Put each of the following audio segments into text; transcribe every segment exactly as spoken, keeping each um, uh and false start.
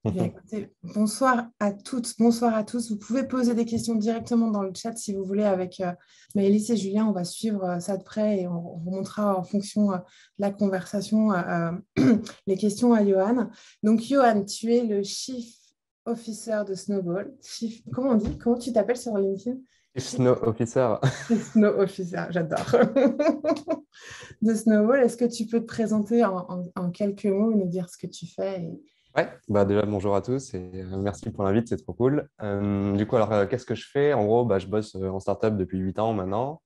Eh bien, écoutez, bonsoir à toutes, bonsoir à tous. Vous pouvez poser des questions directement dans le chat si vous voulez avec euh, Maëlys et Julien. On va suivre euh, ça de près et on, on remontera en fonction euh, de la conversation euh, euh, les questions à Johan. Donc, Johan, tu es le Chief Officer de Snowball. Chief, comment on dit? Comment tu t'appelles sur LinkedIn? Chief Chief Snow Officer. Snow Officer, j'adore. De Snowball, est-ce que tu peux te présenter en, en- en quelques mots, nous dire ce que tu fais et- Ouais, bah déjà bonjour à tous et euh, merci pour l'invite, c'est trop cool. Euh, du coup, alors euh, qu'est-ce que je fais? En gros, bah, je bosse euh, en startup depuis huit ans maintenant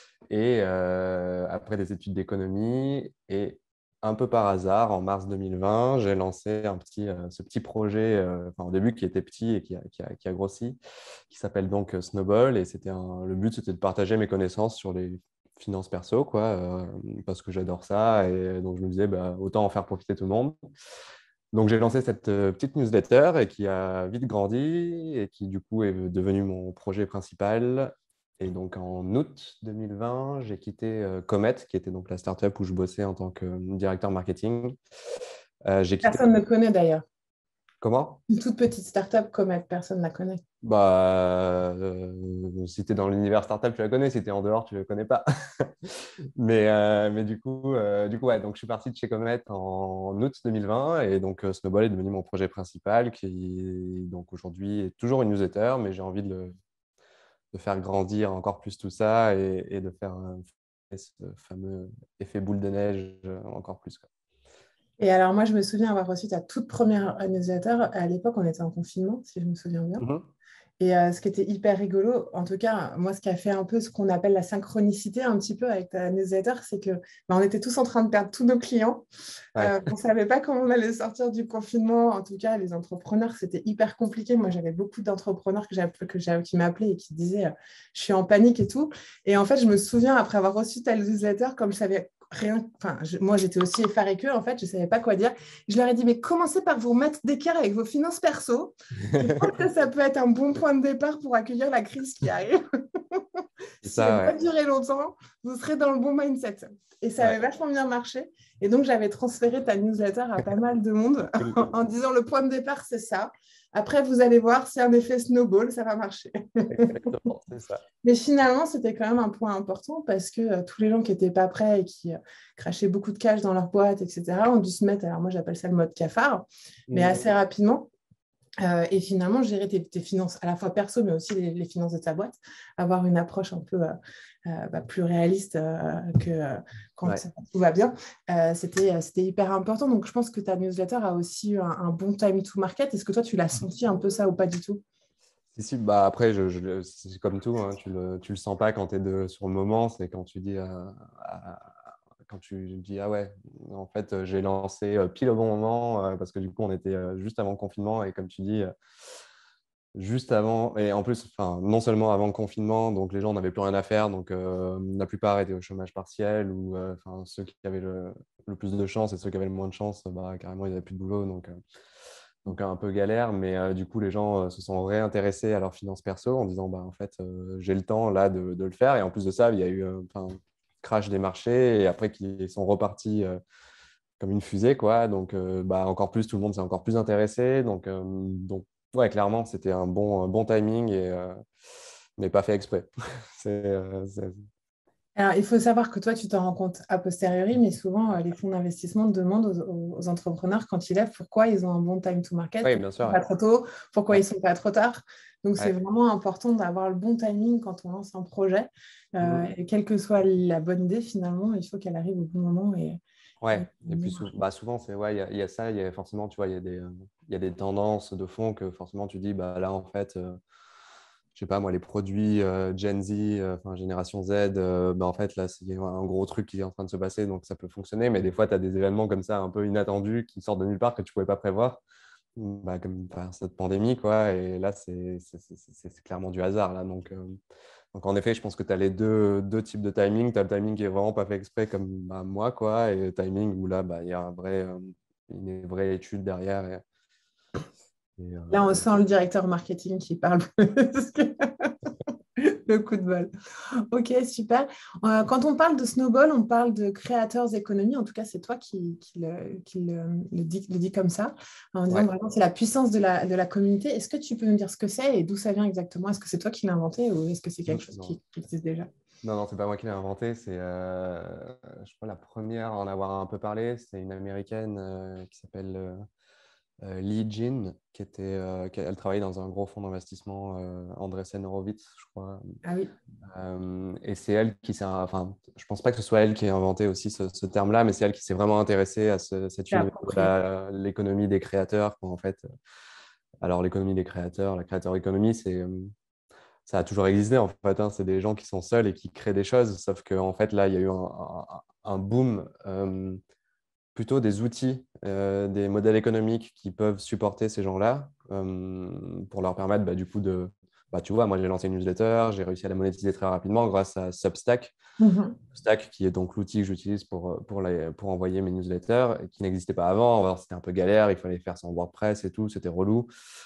et euh, après des études d'économie et un peu par hasard, en mars deux mille vingt, j'ai lancé un petit, euh, ce petit projet, euh, enfin, au début qui était petit et qui a, qui a, qui a grossi, qui s'appelle donc euh, Snowball et c'était un- le but c'était de partager mes connaissances sur les finances perso, quoi, euh, parce que j'adore ça et donc je me disais bah, autant en faire profiter tout le monde. Donc, j'ai lancé cette euh, petite newsletter et qui a vite grandi et qui, du coup, est devenu mon projet principal. Et donc, en août deux mille vingt, j'ai quitté euh, Comet, qui était donc la startup où je bossais en tant que euh, directeur marketing. Euh, j'ai quitté. Personne ne connaît d'ailleurs. Comment? Une toute petite start-up comme personne ne la connaît. Bah, euh, si tu es dans l'univers startup, tu la connais. Si tu es en dehors, tu ne la connais pas. Mais, euh, mais du coup, euh, du coup ouais, donc je suis parti de chez Comet en août deux mille vingt et donc euh, Snowball est devenu mon projet principal qui donc aujourd'hui est toujours une newsletter, mais j'ai envie de, le- de faire grandir encore plus tout ça et, et de faire euh, ce fameux effet boule de neige euh, encore plus, quoi. Et alors, moi, je me souviens avoir reçu ta toute première newsletter. À l'époque, on était en confinement, si je me souviens bien. Mhm. Et euh, ce qui était hyper rigolo, en tout cas, moi, ce qui a fait un peu ce qu'on appelle la synchronicité un petit peu avec ta newsletter, c'est que bah, on était tous en train de perdre tous nos clients. Ouais. Euh, on ne savait pas comment on allait sortir du confinement. En tout cas, les entrepreneurs, c'était hyper compliqué. Moi, j'avais beaucoup d'entrepreneurs que j'app- que j'avais- qui m'appelaient et qui disaient euh, je suis en panique et tout. Et en fait, je me souviens, après avoir reçu ta newsletter, comme je savais rien, enfin, je- moi, j'étais aussi effarée qu'eux, en fait, je ne savais pas quoi dire. Je leur ai dit mais commencez par vous remettre d'équerre avec vos finances perso. Je pense que ça peut être un bon point de départ pour accueillir la crise qui arrive. C'est Si elle ça, va ouais. durer longtemps, vous serez dans le bon mindset. Et ça avait Ouais. vachement bien marché. Et donc, j'avais transféré ta newsletter à pas mal de monde Cool. en disant le point de départ, c'est ça. Après, vous allez voir, c'est un effet snowball, ça va marcher. Exactement, c'est ça. Mais finalement, c'était quand même un point important parce que euh, tous les gens qui n'étaient pas prêts et qui euh, crachaient beaucoup de cash dans leur boîte, et cetera, ont dû se mettre, alors moi j'appelle ça le mode cafard, mais Mhm. assez rapidement. Euh, et finalement, gérer tes, tes finances à la fois perso, mais aussi les, les finances de ta boîte, avoir une approche un peu euh, euh, bah, plus réaliste euh, que euh, quand Ouais. tout va bien, euh, c'était, euh, c'était hyper important. Donc, je pense que ta newsletter a aussi eu un, un bon time to market. Est-ce que toi, tu l'as senti un peu ça ou pas du tout? Si, si, bah après, je, je- c'est comme tout, hein, tu le, tu le sens pas quand tu es sur le moment, c'est quand tu dis, euh, à- quand tu dis, ah ouais, en fait, euh, j'ai lancé euh, pile au bon moment, euh, parce que du coup, on était euh, juste avant le confinement, et comme tu dis, euh, juste avant, et en plus, enfin, non seulement avant le confinement, donc les gens n'avaient plus rien à faire, donc euh, la plupart étaient au chômage partiel, ou euh, enfin, ceux qui avaient le, le plus de chance et ceux qui avaient le moins de chance, bah, carrément, ils n'avaient plus de boulot, donc... euh, donc un peu galère, mais euh, du coup, les gens euh, se sont réintéressés à leurs finances perso en disant, bah, en fait, euh, j'ai le temps là de, de le faire. Et en plus de ça, il y a eu euh, un crash des marchés et après qu'ils sont repartis euh, comme une fusée, quoi. Donc, euh, bah, encore plus, tout le monde s'est encore plus intéressé. Donc, euh, donc ouais, clairement, c'était un bon, un bon timing, et, euh, mais pas fait exprès. C'est, euh, c'est- Alors, il faut savoir que toi, tu t'en rends compte a posteriori, mais souvent, euh, les fonds d'investissement demandent aux, aux entrepreneurs, quand ils lèvent, pourquoi ils ont un bon time to market, Oui, pourquoi bien ils sûr. ne sont Ouais. pas trop tôt, pourquoi ils Ouais. ne sont pas trop tard. Donc, c'est Ouais. vraiment important d'avoir le bon timing quand on lance un projet. Euh, Mhm. et quelle que soit la bonne idée, finalement, il faut qu'elle arrive au bon moment. Et, et- Ouais, et puis sou- bah, souvent, c'est, ouais, il y a, il y a ça, il y a forcément, tu vois, il y a des, euh, il y a des tendances de fond que forcément tu dis, bah là, en fait, euh, je sais pas, moi, les produits euh, Gen Z, euh, enfin, génération Z, euh, bah, en fait, là, c'est un gros truc qui est en train de se passer, donc ça peut fonctionner, mais des fois, tu as des événements comme ça, un peu inattendus, qui sortent de nulle part, que tu pouvais pas prévoir, bah, comme enfin, cette pandémie, quoi, et là, c'est c'est- c'est- c'est- c'est clairement du hasard, là, donc... euh, donc, en effet, je pense que tu as les deux, deux types de timing. Tu as le timing qui est vraiment pas fait exprès, comme bah, moi, quoi, et le timing où là, bah, il y a un vrai, euh, une vraie étude derrière. Et, et, là, on euh, sent le directeur marketing qui parle plus. Le coup de bol. Ok, super. Euh, quand on parle de Snowball, on parle de Creators Economy. En tout cas, c'est toi qui, qui le, qui le, le dis, le dis comme ça, en disant Ouais. vraiment c'est la puissance de la, de la communauté. Est-ce que tu peux nous dire ce que c'est et d'où ça vient exactement? Est-ce que c'est toi qui l'as inventé ou est-ce que c'est quelque chose Non, qui, qui existe déjà? non, non, c'est pas moi qui l'ai inventé. C'est, euh, je crois, la première à en avoir un peu parlé. C'est une américaine euh, qui s'appelle euh, euh, Lee Jin, qui était, euh, qui- elle travaillait dans un gros fonds d'investissement, euh, Andreessen Horowitz, je crois. Ah oui. Euh, et c'est elle qui s'est, enfin, je pense pas que ce soit elle qui ait inventé aussi ce, ce terme-là, mais c'est elle qui s'est vraiment intéressée à ce- cet C'est univers de approprié. la- l'économie des créateurs, quoi, en fait. Alors, l'économie des créateurs, la créateur économie, c'est, euh, ça a toujours existé, en fait, hein. C'est des gens qui sont seuls et qui créent des choses, sauf qu'en fait, là, il y a eu un, un- un boom, euh, plutôt des outils, euh, des modèles économiques qui peuvent supporter ces gens-là, euh, pour leur permettre, bah, du coup, de... Bah, tu vois, moi, j'ai lancé une newsletter, j'ai réussi à la monétiser très rapidement grâce à Substack. Mhm. Substack, qui est donc l'outil que j'utilise pour, pour, les- pour envoyer mes newsletters, et qui n'existait pas avant. Alors, c'était un peu galère, il fallait faire sans WordPress et tout, c'était relou.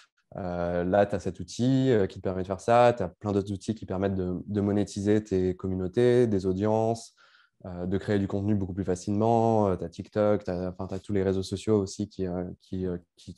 Euh, là, tu as cet outil euh, qui te permet de faire ça. Tu as plein d'autres outils qui permettent de, de monétiser tes communautés, des audiences, euh, de créer du contenu beaucoup plus facilement. Tu as TikTok, tu as, enfin, t'as tous les réseaux sociaux aussi qui, euh, qui, euh, qui,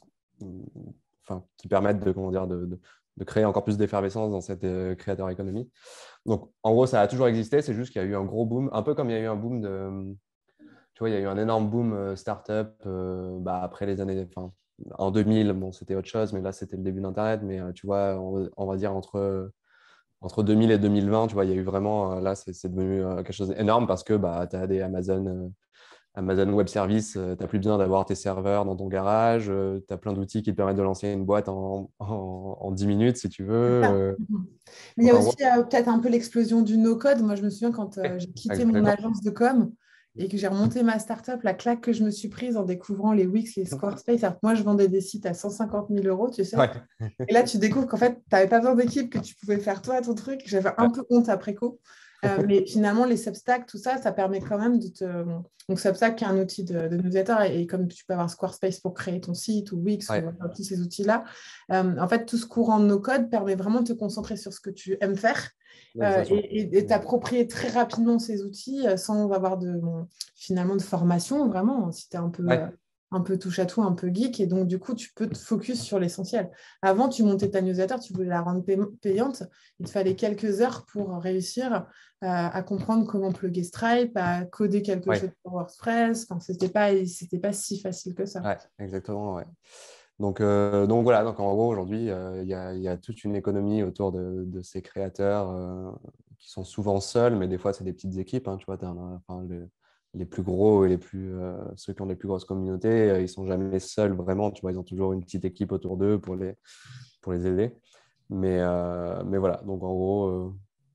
enfin, qui permettent de, comment dire, de, de, de créer encore plus d'effervescence dans cette euh, créateur économie. Donc, en gros, ça a toujours existé. C'est juste qu'il y a eu un gros boom, un peu comme il y a eu un boom de. Tu vois, il y a eu un énorme boom euh, startup euh, bah, après les années. Enfin, en deux mille, bon, c'était autre chose, mais là, c'était le début d'Internet. Mais euh, tu vois, on, va on va dire entre, entre deux mille et deux mille vingt, tu vois, il y a eu vraiment. Euh, là, c'est c'est devenu euh, quelque chose d'énorme parce que bah, tu as des Amazon, euh, Amazon Web Services, tu n'as plus besoin d'avoir tes serveurs dans ton garage. Tu as plein d'outils qui te permettent de lancer une boîte en, en, en dix minutes si tu veux. C'est ça. Euh, Mhm. Mais il y donc, a en aussi gros, euh, peut-être un peu l'explosion du no-code. Moi, je me souviens quand euh, ouais, j'ai quitté mon exactement. agence de com et que j'ai remonté ma startup, la claque que je me suis prise en découvrant les Wix, les Squarespace. Alors que moi, je vendais des sites à cent cinquante mille euros, tu sais. Ouais. Et là, tu découvres qu'en fait, tu n'avais pas besoin d'équipe, que tu pouvais faire toi ton truc. J'avais un Ouais. peu honte après coup. Euh, mais finalement, les Substack, tout ça, ça permet quand même de te. Donc, Substack, qui est un outil de, de newsletter, et, et comme tu peux avoir Squarespace pour créer ton site ou Wix ou Ouais. voilà, tous ces outils-là, euh, en fait, tout ce courant de no-code permet vraiment de te concentrer sur ce que tu aimes faire euh, Exactement. et, et, et t'approprier très rapidement ces outils euh, sans avoir de, bon, finalement de formation, vraiment, si tu es un peu. Euh, Ouais. un peu touche à tout, un peu geek, et donc du coup, tu peux te focus sur l'essentiel. Avant, tu montais ta newsletter, tu voulais la rendre pay- payante, il te fallait quelques heures pour réussir euh, à comprendre comment plugger Stripe, à coder quelque chose Ouais. sur WordPress. Enfin, c'était pas, c'était pas si facile que ça. Ouais, exactement, ouais. Donc, euh, donc voilà, donc en gros, aujourd'hui, euh, il y a, il y a toute une économie autour de, de ces créateurs euh, qui sont souvent seuls, mais des fois, c'est des petites équipes, hein, tu vois, t'as un- enfin, le- les plus gros et les plus, euh, ceux qui ont les plus grosses communautés, euh, ils sont jamais seuls vraiment, tu vois, ils ont toujours une petite équipe autour d'eux pour les, pour les aider. Mais, euh, mais voilà, donc en gros, euh,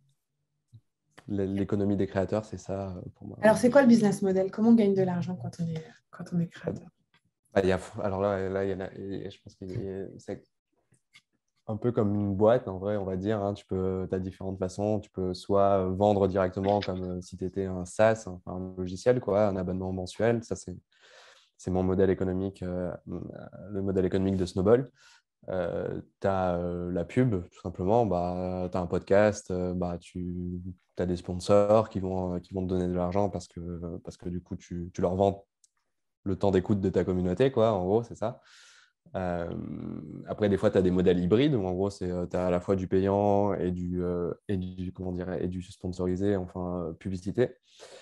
l'é- l'économie des créateurs, c'est ça euh, pour moi. Alors, c'est quoi le business model? Comment on gagne de l'argent quand on est, quand on est créateur? Bah, il y a, alors là, là, il y en a, et je pense que c'est un peu comme une boîte, en vrai, on va dire, hein. Tu peux, as différentes façons. Tu peux soit vendre directement comme euh, si tu étais un SaaS, hein, enfin, un logiciel, quoi, un abonnement mensuel. Ça, c'est, c'est mon modèle économique, euh, le modèle économique de Snowball. Euh, tu as la pub, tout simplement. Bah, tu as un podcast, euh, bah, tu as des sponsors qui vont, qui vont te donner de l'argent parce que, parce que du coup, tu, tu leur vends le temps d'écoute de ta communauté, quoi, en gros, c'est ça. Euh, après, des fois, tu as des modèles hybrides où en gros, tu as à la fois du payant et du, euh, et du, comment dire, et du sponsorisé, enfin, euh, publicité.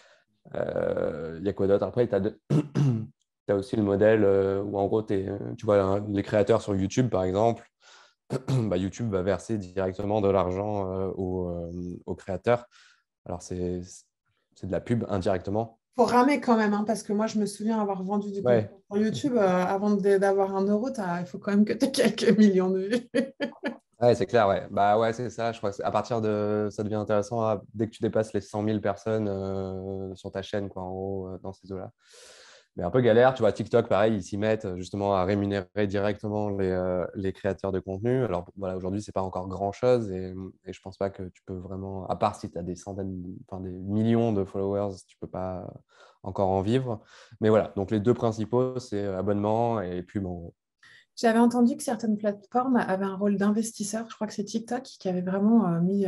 Euh, Il y a quoi d'autre? Après, tu as, de... as aussi le modèle euh, où en gros, t'es, tu vois, hein, les créateurs sur YouTube, par exemple, bah, YouTube va verser directement de l'argent euh, aux, euh, aux créateurs. Alors, c'est c'est de la pub indirectement. Faut ramer quand même, hein, parce que moi, je me souviens avoir vendu du contenu Ouais, sur YouTube. Euh, avant de- d'avoir un euro, t'as- il faut quand même que tu aies quelques millions de vues. ouais, c'est clair, ouais. Bah ouais, c'est ça. Je crois que c'est- à partir de ça devient intéressant à- dès que tu dépasses les cent mille personnes euh, sur ta chaîne, quoi, en gros, euh, dans ces eaux-là. Mais un peu galère, tu vois, TikTok, pareil, ils s'y mettent euh, justement à rémunérer directement les, euh, les créateurs de contenu. Alors voilà, aujourd'hui, c'est pas encore grand-chose et, et je pense pas que tu peux vraiment, à part si tu as des centaines, enfin des millions de followers, tu peux pas encore en vivre. Mais voilà, donc les deux principaux, c'est abonnement et pub en gros. J'avais entendu que certaines plateformes avaient un rôle d'investisseur. Je crois que c'est TikTok qui avait vraiment euh, mis euh,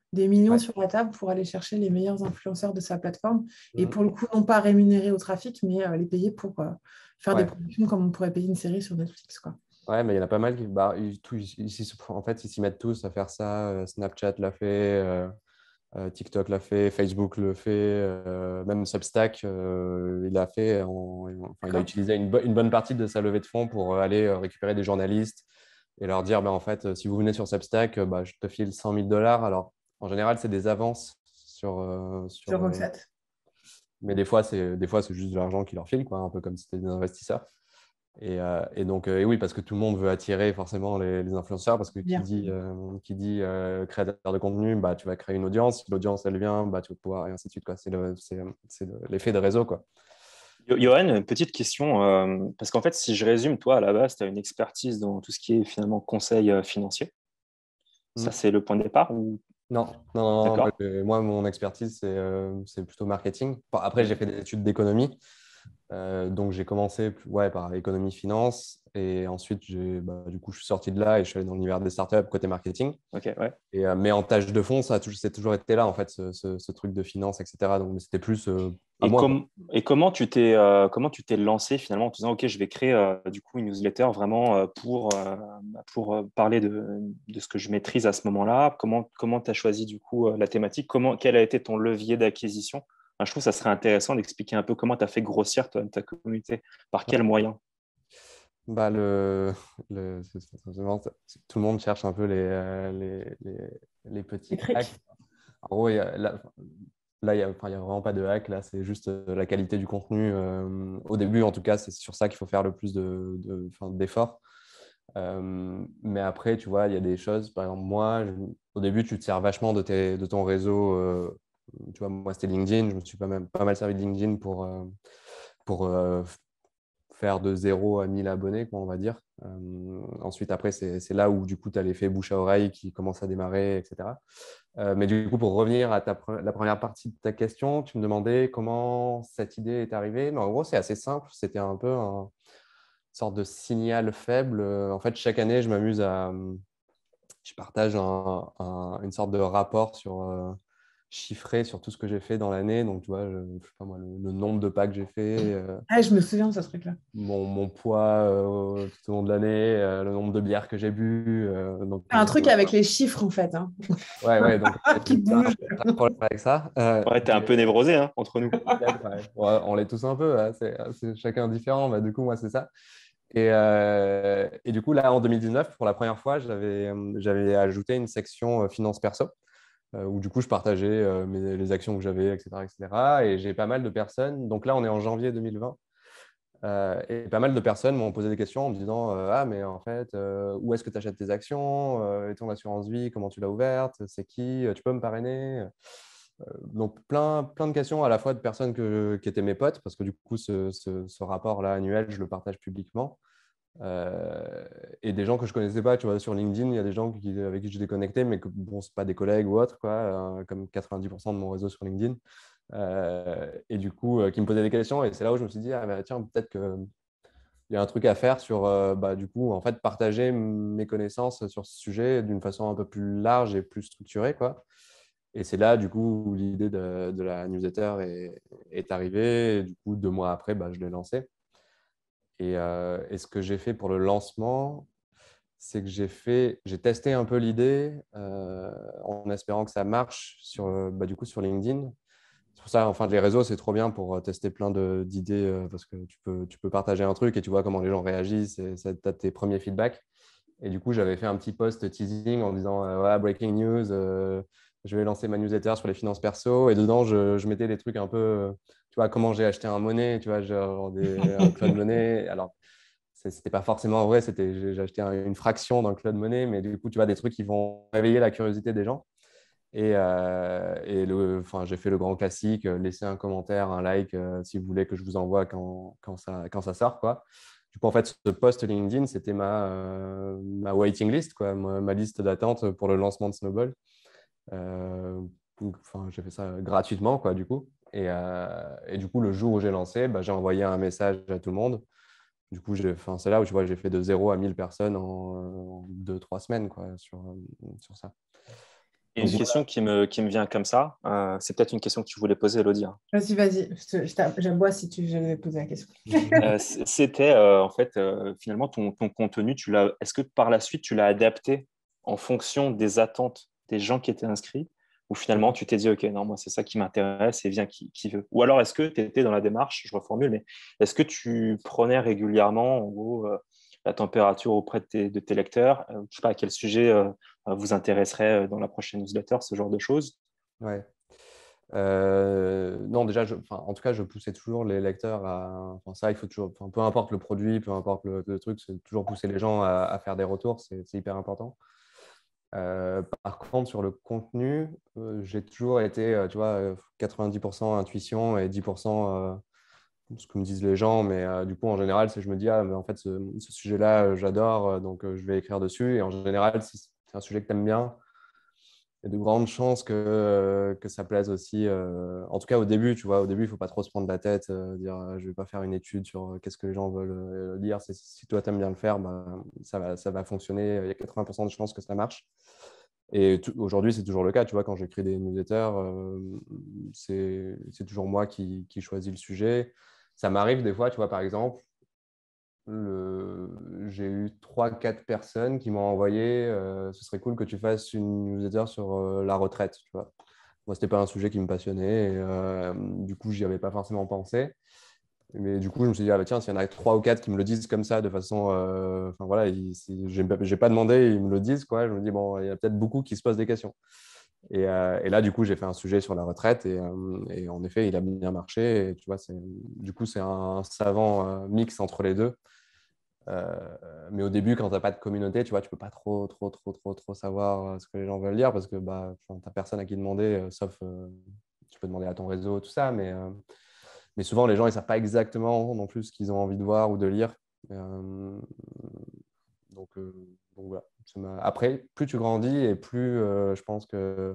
des millions Ouais. sur la table pour aller chercher les meilleurs influenceurs de sa plateforme. Et Mhm. pour le coup, non pas rémunérés au trafic, mais euh, les payer pour euh, faire des Ouais. productions comme on pourrait payer une série sur Netflix, quoi. Ouais, mais il y en a pas mal qui, bah, ils, tout- ils- ils- en fait, ils s'y mettent tous à faire ça. Euh, Snapchat l'a fait, euh, euh, TikTok l'a fait, Facebook le fait, euh, même Substack, euh, il l'a fait. En- enfin, il a D'accord. utilisé une, bo- une bonne partie de sa levée de fonds pour euh, aller euh, récupérer des journalistes et leur dire, bah, en fait, euh, si vous venez sur Substack, euh, bah, je te file cent mille dollars. Alors, en général, c'est des avances sur, euh, sur, Sur euh, Recette. mais des fois, c'est des fois, c'est juste de l'argent qu'ils leur filent, quoi, un peu comme si c'était des investisseurs. Et, euh, et donc, euh, et oui, parce que tout le monde veut attirer forcément les, les influenceurs, parce que qui Bien. dit, euh, qui dit euh, créateur de contenu, bah, tu vas créer une audience. Si l'audience, elle vient, bah, tu vas pouvoir, et ainsi de suite, quoi. C'est le, c'est, c'est le- l'effet de réseau, quoi. Yo- Johan, une petite question, euh, parce qu'en fait, si je résume, toi, à la base, tu as une expertise dans tout ce qui est finalement conseil euh, financier. Ça, Hmm. c'est le point de départ ou... Non, non, non, non, moi, D'accord? j'ai- moi, mon expertise, c'est euh, c'est plutôt marketing. Enfin, après, j'ai fait des études d'économie. Euh, donc, j'ai commencé ouais, par économie-finance. Et ensuite, j'ai, bah, du coup, je suis sorti de là et je suis allé dans l'univers des startups côté marketing. Ok, ouais. Et, euh, mais en tâche de fond, ça a toujours, c'est toujours été là, en fait, ce, ce- ce truc de finance, et cetera. Donc, mais c'était plus euh, à Et, moi, quoi. com- et comment tu t'es euh, comment tu t'es lancé finalement en te disant, OK, je vais créer euh, du coup une newsletter vraiment euh, pour, euh, pour euh, parler de, de ce que je maîtrise à ce moment-là. Comment comment tu as choisi du coup euh, la thématique? Comment, quel a été ton levier d'acquisition? Enfin, je trouve que ça serait intéressant d'expliquer un peu comment tu as fait grossir ta, ta communauté, par quels moyens. Bah, le, le- c'est- c'est- c'est vraiment ça. Tout le monde cherche un peu les, euh, les, les, les Les petits hacks. tricks. En gros, il y a, là, là, il n'y a, enfin, il y a vraiment pas de hack. Là, c'est juste euh, la qualité du contenu. Euh, au début, en tout cas, c'est sur ça qu'il faut faire le plus de, de- enfin, d'efforts. Euh, mais après, tu vois, il y a des choses. Par exemple, moi, je- au début, tu te sers vachement de, tes, de ton réseau. Euh, tu vois, moi, c'était LinkedIn. Je me suis pas, même, pas mal servi de LinkedIn pour, euh, pour euh, faire de zéro à mille abonnés, quoi, on va dire. Euh, ensuite, après, c'est c'est là où du coup, tu as l'effet bouche à oreille qui commence à démarrer, et cetera. Euh, mais du coup, pour revenir à ta, pre- la première partie de ta question, tu me demandais comment cette idée est arrivée. Mais en gros, c'est assez simple. C'était un peu un- une sorte de signal faible. Euh, En fait, chaque année, je m'amuse à... Je partage un- un- une sorte de rapport sur, euh, chiffré sur tout ce que j'ai fait dans l'année. Donc, tu vois, je, je sais pas moi, le, le nombre de pas que j'ai fait, euh, Ah, je me souviens de ce truc-là. mon, mon poids euh, tout au long de l'année, euh, le nombre de bières que j'ai bu. euh, donc, Un euh, truc avec les chiffres, en fait, hein, ouais, ouais, donc j'ai qui pas bougent. pas de problème avec ça. Euh, Ouais, t'es un mais peu névrosé hein, entre nous. peut-être, ouais. Ouais, on l'est tous un peu, hein, c'est c'est chacun différent. Bah, du coup, moi, c'est ça. Et, euh, et du coup, là, en deux mille dix-neuf, pour la première fois, j'avais euh, j'avais ajouté une section euh, finance perso, euh, où du coup, je partageais euh, mes- les actions que j'avais, et cetera, et cetera. Et cetera. Et j'ai pas mal de personnes. Donc là, on est en janvier deux mille vingt. Euh, et pas mal de personnes m'ont posé des questions en me disant euh, ah, mais en fait, euh, où est-ce que tu achètes tes actions? Euh, et ton assurance vie, comment tu l'as ouverte? C'est qui? Tu peux me parrainer? Euh, donc, plein, plein de questions à la fois de personnes que, qui étaient mes potes, parce que du coup, ce, ce, ce rapport-là annuel, je le partage publiquement. Euh, et des gens que je connaissais pas, tu vois, sur LinkedIn, il y a des gens qui, avec qui j'étais connecté, mais que bon, c'est pas des collègues ou autres, quoi, euh, comme quatre-vingt-dix pour cent de mon réseau sur LinkedIn. Euh, et du coup, euh, qui me posaient des questions. Et c'est là où je me suis dit, ah, bah, tiens, peut-être qu'il y a un truc à faire sur, euh, bah, du coup, en fait, partager mes connaissances sur ce sujet d'une façon un peu plus large et plus structurée, quoi. Et c'est là, du coup, où l'idée de, de la newsletter est, est arrivée. Et du coup, deux mois après, bah, je l'ai lancée. Et, euh, et ce que j'ai fait pour le lancement, c'est que j'ai fait, j'ai testé un peu l'idée euh, en espérant que ça marche sur, euh, bah, du coup, sur LinkedIn. C'est pour ça, enfin, les réseaux, c'est trop bien pour euh, tester plein de- d'idées euh, parce que tu peux, tu peux partager un truc et tu vois comment les gens réagissent et ça tu as tes premiers feedbacks. Et du coup, j'avais fait un petit post teasing en disant euh, voilà, breaking news, euh, je vais lancer ma newsletter sur les finances perso. Et dedans, je, je mettais des trucs un peu, euh, tu vois, comment j'ai acheté un monnaie, tu vois, genre des, un Claude Monet. Alors, c'est- c'était pas forcément vrai, c'était j'ai j'ai acheté un- une fraction d'un Claude Monet, mais du coup, tu vois, des trucs qui vont réveiller la curiosité des gens. Et, euh, et le, enfin, j'ai fait le grand classique, euh, laissez un commentaire, un like euh, si vous voulez que je vous envoie quand, quand ça, quand ça sort, quoi. Du coup, en fait, ce post LinkedIn, c'était ma, euh, ma waiting list, quoi, ma, ma liste d'attente pour le lancement de Snowball. Euh, donc, enfin, j'ai fait ça gratuitement, quoi, du coup. Et, euh, et du coup, le jour où j'ai lancé, bah, j'ai envoyé un message à tout le monde. Du coup, j'ai, enfin, c'est là où tu vois, j'ai fait de zéro à mille personnes en, en deux, trois semaines, quoi, sur, sur ça. Et une question qui me, qui me vient comme ça, euh, c'est peut-être une question que tu voulais poser, Elodie. Hein. Vas-y, vas-y. Je, je, j'aboie si tu j'avais posé la question. euh, c'était euh, en fait, euh, finalement, ton, ton contenu, tu l'as, est-ce que par la suite, tu l'as adapté en fonction des attentes des gens qui étaient inscrits ou finalement, tu t'es dit, OK, non, moi, c'est ça qui m'intéresse et viens qui, qui veut. Ou alors, est-ce que tu étais dans la démarche, je reformule, mais est-ce que tu prenais régulièrement, en gros, euh, la température auprès de tes, de tes lecteurs? euh, Je ne sais pas à quel sujet euh, vous intéresserait dans la prochaine newsletter, ce genre de choses. Ouais. Euh, non, déjà, je, enfin, en tout cas, je poussais toujours les lecteurs à. Enfin, ça, il faut toujours. Enfin, peu importe le produit, peu importe le, le truc, c'est toujours pousser les gens à, à faire des retours, c'est c'est hyper important. Euh, par contre, sur le contenu, euh, j'ai toujours été, euh, tu vois, euh, quatre-vingt-dix pour cent intuition et dix pour cent euh, ce que me disent les gens. Mais euh, du coup, en général, c'est je me dis, ah, mais en fait, ce, ce sujet-là, euh, j'adore, euh, donc euh, je vais écrire dessus. Et en général, si c'est un sujet que tu aimes bien, il y a de grandes chances que, euh, que ça plaise aussi. Euh, en tout cas, au début, tu vois, au début, il ne faut pas trop se prendre la tête, euh, dire euh, je ne vais pas faire une étude sur euh, qu'est-ce que les gens veulent euh, lire. C'est- Si toi, tu aimes bien le faire, bah, ça va, ça va fonctionner. Il y a quatre-vingts pour cent de chances que ça marche. Et tout- aujourd'hui, c'est toujours le cas. Tu vois, quand j'écris des newsletters, euh, c'est c'est toujours moi qui, qui choisis le sujet. Ça m'arrive des fois, tu vois, par exemple, le... j'ai eu trois, quatre personnes qui m'ont envoyé euh, ce serait cool que tu fasses une newsletter sur euh, la retraite. Tu vois. Moi, ce n'était pas un sujet qui me passionnait. Et, euh, du coup, je n'y avais pas forcément pensé. Mais du coup, je me suis dit, ah, bah, tiens, s'il y en a trois ou quatre qui me le disent comme ça, de façon. euh, Enfin, voilà, ils- si- j'ai j'ai pas demandé, ils me le disent, quoi. Je me dis, bon, il y a peut-être beaucoup qui se posent des questions. Et, euh, et là, du coup, j'ai fait un sujet sur la retraite et, euh, et en effet, il a bien marché. Et tu vois, c'est, du coup, c'est un savant euh, mix entre les deux. Euh, mais au début, quand tu n'as pas de communauté, tu vois, tu peux pas trop, trop, trop, trop, trop savoir euh, ce que les gens veulent lire parce que bah, tu n'as personne à qui demander, euh, sauf euh, tu peux demander à ton réseau, tout ça. Mais, euh, mais souvent, les gens, ils ne savent pas exactement non plus ce qu'ils ont envie de voir ou de lire. Euh, donc, euh, donc voilà. Ça m'a- Après, plus tu grandis et plus euh, je pense que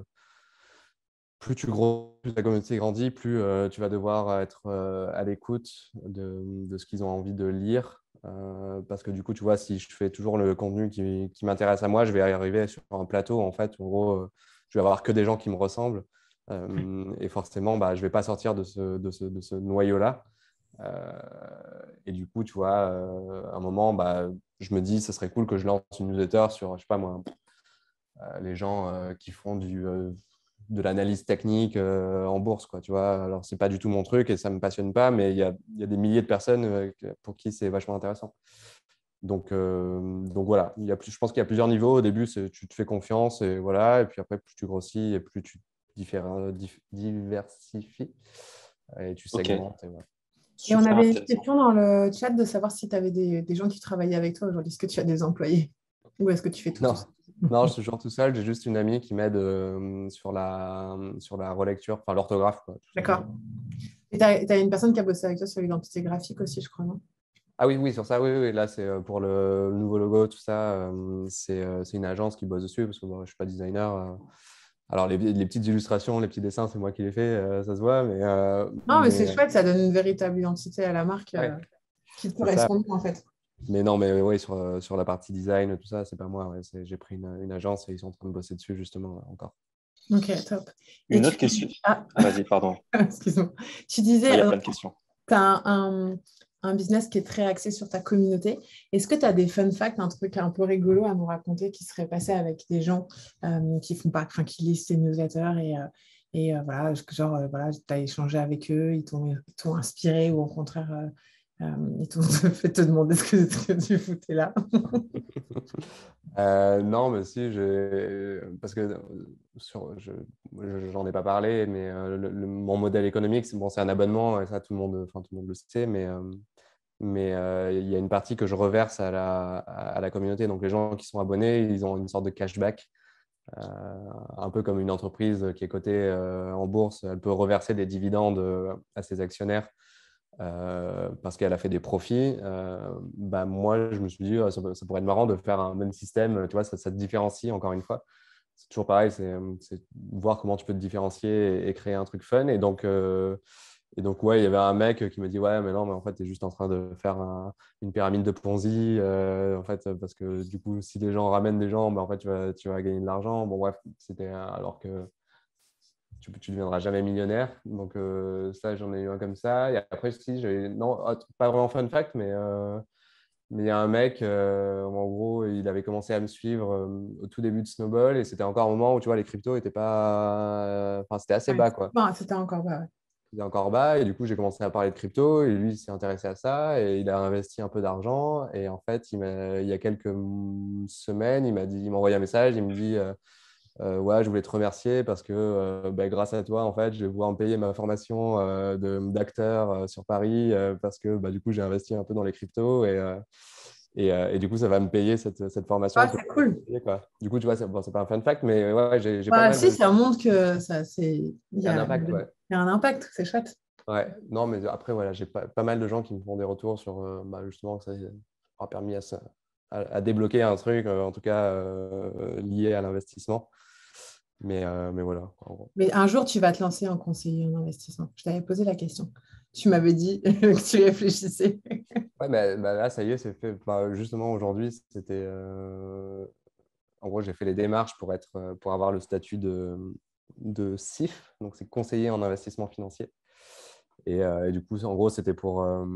plus tu grossis, plus ta communauté grandit, plus euh, tu vas devoir être euh, à l'écoute de, de ce qu'ils ont envie de lire. Euh, parce que du coup, tu vois, si je fais toujours le contenu qui, qui m'intéresse à moi, je vais arriver sur un plateau, en fait, en gros, euh, je vais avoir que des gens qui me ressemblent. Euh, et forcément, bah, je ne vais pas sortir de ce, de ce, de ce noyau-là. Euh, et du coup, tu vois, euh, à un moment, bah, je me dis, ce serait cool que je lance une newsletter sur, je sais pas moi, euh, les gens euh, qui font du, euh, de l'analyse technique euh, en bourse, quoi, tu vois. Alors, c'est pas du tout mon truc et ça me passionne pas, mais il y a, il y a des milliers de personnes euh, pour qui c'est vachement intéressant. Donc, euh, donc voilà, il y a plus, je pense qu'il y a plusieurs niveaux. Au début, c'est, tu te fais confiance et voilà. Et puis après, plus tu grossis et plus tu diffé- dif- diversifies et tu OK, segmentes. Et voilà. Et on super avait une intéressant. question dans le chat de savoir si tu avais des, des gens qui travaillaient avec toi aujourd'hui. Est-ce que tu as des employés ou est-ce que tu fais tout tout Non, seul? non, je suis toujours tout seul. J'ai juste une amie qui m'aide euh, sur la, sur la relecture, enfin l'orthographe, quoi, tout D'accord. simplement. Et tu as, une personne qui a bossé avec toi sur l'identité graphique aussi, je crois, non? Ah oui, oui, sur ça, oui, oui. Là, c'est euh, pour le, le nouveau logo, tout ça. euh, c'est euh, c'est une agence qui bosse dessus parce que moi, je ne suis pas designer. euh. Alors, les, les petites illustrations, les petits dessins, c'est moi qui les fais, euh, ça se voit. Mais, euh, Non, mais c'est mais chouette, ça donne une véritable identité à la marque euh, ouais, qui te c'est ça. correspond en fait. Mais non, mais oui, sur, euh, sur la partie design, tout ça, c'est pas moi. Ouais, c'est- j'ai pris une, une agence et ils sont en train de bosser dessus, justement, là, encore. Ok, top. Et Une tu... autre question. Ah, Ah, vas-y, pardon. excuse-moi. Tu Il disais, y a euh, plein de questions. tu as un, un, un business qui est très axé sur ta communauté. Est-ce que tu as des fun facts, un truc un peu rigolo à nous raconter qui serait passé avec des gens euh, qui font pas, enfin, qui lisent tes newsletters et, euh, et euh, voilà, genre, euh, voilà, tu as échangé avec eux, ils t'ont ils t'ont inspiré ou au contraire, euh, euh, ils t'ont fait te demander ce que, ce que tu foutais là. Euh, non, mais si, j'ai... parce que euh, sur... je... je- j'en ai pas parlé, mais euh, le- le- mon modèle économique, c'est bon, c'est un abonnement, et ça, tout le monde, enfin, tout le monde le sait, mais, euh, mais euh, il y a une partie que je reverse à la, à la communauté. Donc, les gens qui sont abonnés, ils ont une sorte de cashback, euh, un peu comme une entreprise qui est cotée euh, en bourse, elle peut reverser des dividendes euh, à ses actionnaires euh, parce qu'elle a fait des profits. Euh, bah, moi, je me suis dit, ah, ça, ça pourrait être marrant de faire un même système. Tu vois, ça, ça te différencie encore une fois. C'est toujours pareil, c'est c'est voir comment tu peux te différencier et, et créer un truc fun. Et donc, euh, Et donc, ouais, il y avait un mec qui m'a dit, ouais, mais non, mais en fait, tu es juste en train de faire un- une pyramide de Ponzi. Euh, en fait, parce que du coup, si les gens ramènent des gens, ben, en fait, tu vas, tu vas gagner de l'argent. Bon, bref, c'était alors que tu ne deviendras jamais millionnaire. Donc, euh, ça, j'en ai eu un comme ça. Et après, si, j'ai, non, pas vraiment fun fact, mais euh, mais il y a un mec, euh, en gros, il avait commencé à me suivre euh, au tout début de Snowball et c'était encore un moment où, tu vois, les cryptos étaient pas. euh, Enfin, c'était assez Ouais. bas, quoi. Bon, c'était encore bas, ouais. C'était encore bas et du coup, j'ai commencé à parler de crypto et lui, il s'est intéressé à ça et il a investi un peu d'argent. Et en fait, il m'a- il y a quelques mm, semaines, il m'a dit, il m'a envoyé un message, il me dit. euh, euh, ouais, je voulais te remercier parce que euh, bah, grâce à toi, en fait, je vais pouvoir me payer ma formation euh, de, d'acteur euh, sur Paris euh, parce que bah, du coup, j'ai investi un peu dans les cryptos et, euh, et, euh, et du coup, ça va me payer cette, cette formation Ah, que c'est cool. j'ai payée, quoi. Du coup, tu vois, c'est bon, c'est pas un fun fact, mais ouais, ouais, j'ai, j'ai pas Bah, mal si, de... ça montre que ça, c'est... il y un a, impact, il ouais. y a un impact, c'est chouette. Ouais, non, mais après, voilà, j'ai pas, pas mal de gens qui me font des retours sur euh, bah, justement que ça a permis à, ça- à, à débloquer un truc, euh, en tout cas euh, lié à l'investissement. Mais, euh, mais voilà, en gros. Mais un jour, tu vas te lancer en conseiller en investissement. Je t'avais posé la question. Tu m'avais dit que tu réfléchissais. Ouais, mais bah, là, ça y est, c'est fait. Bah, justement, aujourd'hui, c'était. euh, En gros, j'ai fait les démarches pour être, euh, pour avoir le statut de, de C I F, donc c'est conseiller en investissement financier. Et, euh, et du coup, en gros, c'était pour, euh,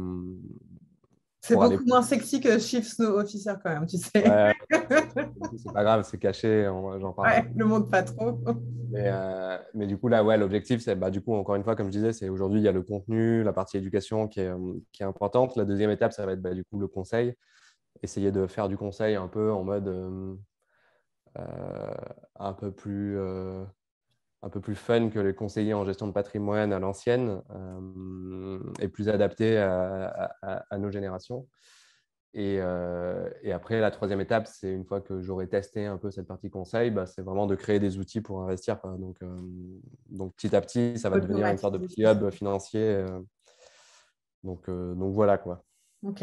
C'est pour aller. beaucoup moins sexy que Chief Snow Officer quand même, tu sais. Ouais, c'est pas grave, c'est caché, on- j'en parlerai. Ouais, le monde pas trop. Mais, euh, mais du coup, là, ouais, l'objectif, c'est, bah, du coup, encore une fois, comme je disais, c'est aujourd'hui, il y a le contenu, la partie éducation qui est, euh, qui est importante. La deuxième étape, ça va être bah, du coup le conseil. Essayer de faire du conseil un peu en mode. euh, euh, un peu plus, euh, un peu plus fun que les conseillers en gestion de patrimoine à l'ancienne euh, et plus adapté à, à- à nos générations. Et, euh, et après, la troisième étape, c'est une fois que j'aurai testé un peu cette partie conseil, bah, c'est vraiment de créer des outils pour investir, quoi. Donc, euh, donc, petit à petit, ça va devenir une sorte de Automatiser petit tout ça. hub financier. euh, donc, euh, donc voilà, quoi. Ok.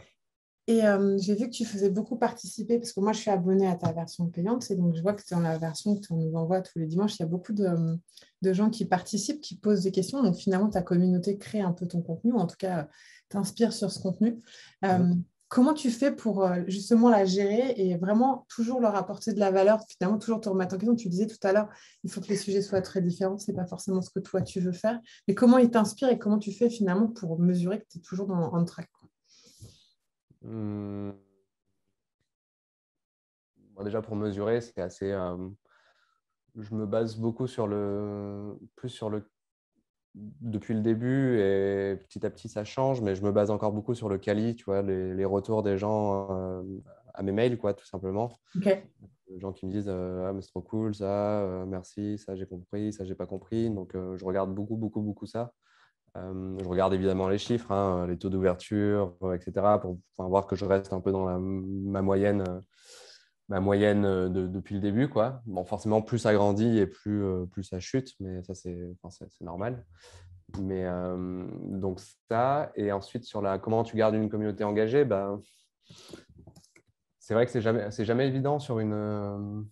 Et euh, j'ai vu que tu faisais beaucoup participer, parce que moi, je suis abonnée à ta version payante, et donc je vois que tu es dans la version que tu nous envoies tous les dimanches. Il y a beaucoup de, de gens qui participent, qui posent des questions. Donc finalement, ta communauté crée un peu ton contenu, ou en tout cas, t'inspire sur ce contenu. Mhm. Euh, comment tu fais pour euh, justement la gérer et vraiment toujours leur apporter de la valeur, finalement, toujours te remettre en question? Tu disais tout à l'heure, il faut que les sujets soient très différents, ce n'est pas forcément ce que toi, tu veux faire. Mais comment ils t'inspirent et comment tu fais finalement pour mesurer que tu es toujours dans, en track, quoi? Hum, bon, déjà, pour mesurer, c'est assez. euh, je me base beaucoup sur le, plus sur le depuis le début et petit à petit ça change, mais je me base encore beaucoup sur le quali, tu vois, les, les retours des gens euh, à mes mails, quoi, tout simplement. Ok. Les gens qui me disent euh, ah, mais c'est trop cool, ça, euh, merci, ça j'ai compris, ça j'ai pas compris. Donc euh, je regarde beaucoup, beaucoup, beaucoup ça. Euh, je regarde évidemment les chiffres, hein, les taux d'ouverture, euh, et cetera, pour, pour voir que je reste un peu dans la, ma moyenne. euh, ma moyenne euh, de- depuis le début, quoi. Bon, forcément, plus ça grandit et plus, euh, plus ça chute, mais ça, c'est enfin, c'est- c'est normal. Mais euh, donc ça, et ensuite sur la comment tu gardes une communauté engagée, ben, c'est vrai que c'est jamais, c'est jamais évident sur une, euh,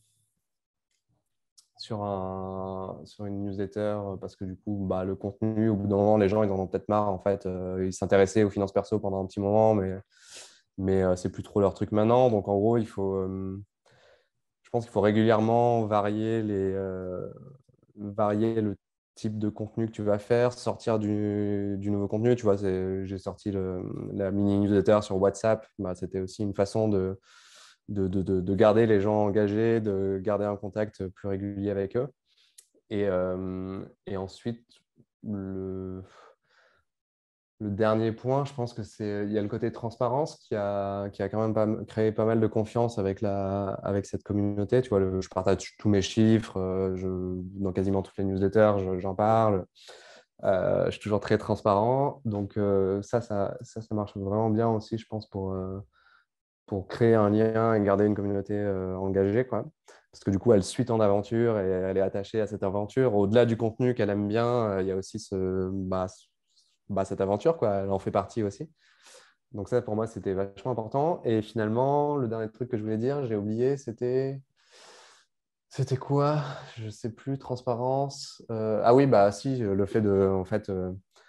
sur un, sur une newsletter euh, parce que du coup, bah, le contenu, au bout d'un moment, les gens, ils en ont peut-être marre, en fait. Euh, ils s'intéressaient aux finances perso pendant un petit moment, mais, mais euh, c'est plus trop leur truc maintenant. Donc en gros, il faut, euh, je pense qu'il faut régulièrement varier les, euh, varier le type de contenu que tu vas faire, sortir du, du nouveau contenu. Tu vois, j'ai sorti le, la mini newsletter sur WhatsApp. Bah, c'était aussi une façon de, de, de, de, garder les gens engagés, de garder un contact plus régulier avec eux. Et, euh, et ensuite, le, le dernier point, je pense que c'est il y a le côté transparence qui a, qui a quand même pas, créé pas mal de confiance avec, la, avec cette communauté. Tu vois, le, je partage tous mes chiffres, euh, je, dans quasiment toutes les newsletters, je- j'en parle. Euh, je suis toujours très transparent. Donc euh, ça, ça, ça, ça marche vraiment bien aussi, je pense, pour, euh, pour créer un lien et garder une communauté euh, engagée, quoi. Parce que du coup, elle suit ton aventure et elle est attachée à cette aventure. Au-delà du contenu qu'elle aime bien, euh, il y a aussi ce, bah, ce- bah, cette aventure, quoi. Elle en fait partie aussi. Donc ça, pour moi, c'était vachement important. Et finalement, le dernier truc que je voulais dire, j'ai oublié, c'était... C'était quoi? Je sais plus, transparence. Euh, Ah oui, bah si, le fait de, en fait, euh,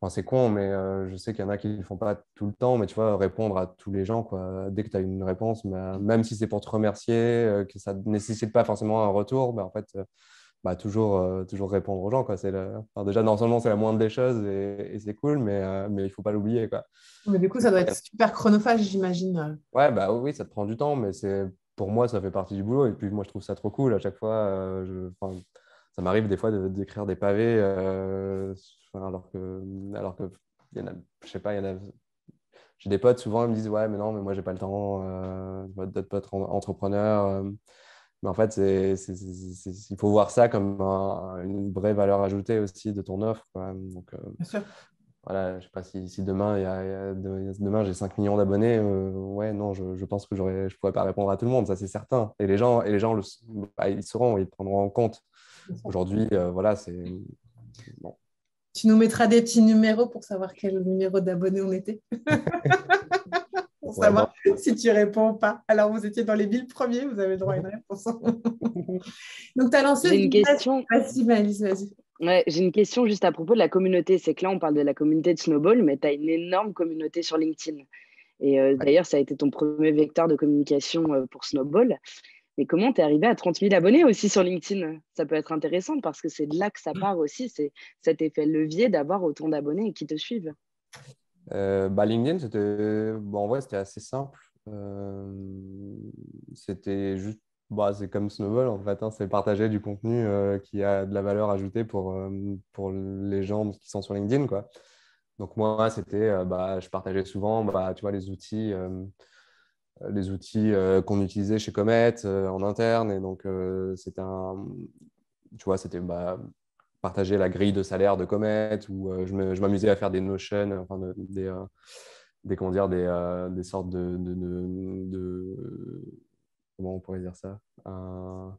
Enfin, c'est con, mais euh, je sais qu'il y en a qui ne le font pas tout le temps, mais tu vois, répondre à tous les gens, quoi. Dès que tu as une réponse, bah, même si c'est pour te remercier, euh, que ça ne nécessite pas forcément un retour, bah, en fait, euh, bah, toujours, euh, toujours répondre aux gens, quoi. C'est le... enfin, déjà, non seulement c'est la moindre des choses et, et c'est cool, mais, euh, mais il ne faut pas l'oublier, quoi. Mais du coup, ça doit être super chronophage, j'imagine. Ouais, bah oui, ça te prend du temps, mais c'est pour moi, ça fait partie du boulot. Et puis moi, je trouve ça trop cool. À chaque fois, euh, je... enfin, ça m'arrive des fois de- d'écrire des pavés, euh, enfin, alors que, alors que, il y en a, je sais pas, il y en a. J'ai des potes souvent, ils me disent, ouais, mais non, mais moi, j'ai pas le temps. Euh, d'autres potes en- entrepreneurs. euh, mais en fait, c'est, c'est- c'est- c'est- il faut voir ça comme un- une vraie valeur ajoutée aussi de ton offre, quoi. Donc, euh, Bien sûr. voilà, je sais pas si, si demain, il y a, il y a- de- demain j'ai cinq millions d'abonnés. Euh, ouais, non, je, je pense que j'aurais, je pourrais pas répondre à tout le monde, ça c'est certain. Et les gens, et les gens le, bah, ils sauront, ils le prendront en compte. Bien sûr. Aujourd'hui, euh, voilà, c'est bon. Tu nous mettras des petits numéros pour savoir quel numéro d'abonnés on était, pour Ouais, non. savoir si tu réponds ou pas. Alors, vous étiez dans les mille premiers, vous avez le droit à une réponse. Donc, tu as lancé J'ai ce une business. question. Vas-y, Malice, vas-y. Ouais, j'ai une question juste à propos de la communauté. C'est que là, on parle de la communauté de Snowball, mais tu as une énorme communauté sur LinkedIn. Et euh, Ouais. d'ailleurs, ça a été ton premier vecteur de communication euh, pour Snowball. Mais comment tu es arrivé à trente mille abonnés aussi sur LinkedIn? Ça peut être intéressant parce que c'est de là que ça part aussi. C'est cet effet levier d'avoir autant d'abonnés qui te suivent. Euh, bah, LinkedIn, c'était bon, en vrai, c'était assez simple. Euh, c'était juste, bah, c'est comme Snowball en fait, hein, c'est partager du contenu euh, qui a de la valeur ajoutée pour, euh, pour les gens qui sont sur LinkedIn, quoi. Donc moi, c'était, euh, bah, je partageais souvent, bah, tu vois, les outils, euh, les outils euh, qu'on utilisait chez Comet euh, en interne. Et donc, euh, c'était un, tu vois, c'était bah, partager la grille de salaire de Comet ou euh, je me- je m'amusais à faire des Notion, enfin, de- des, euh, des, comment dire, des, euh, des sortes de, de, de- de- comment on pourrait dire ça? Un-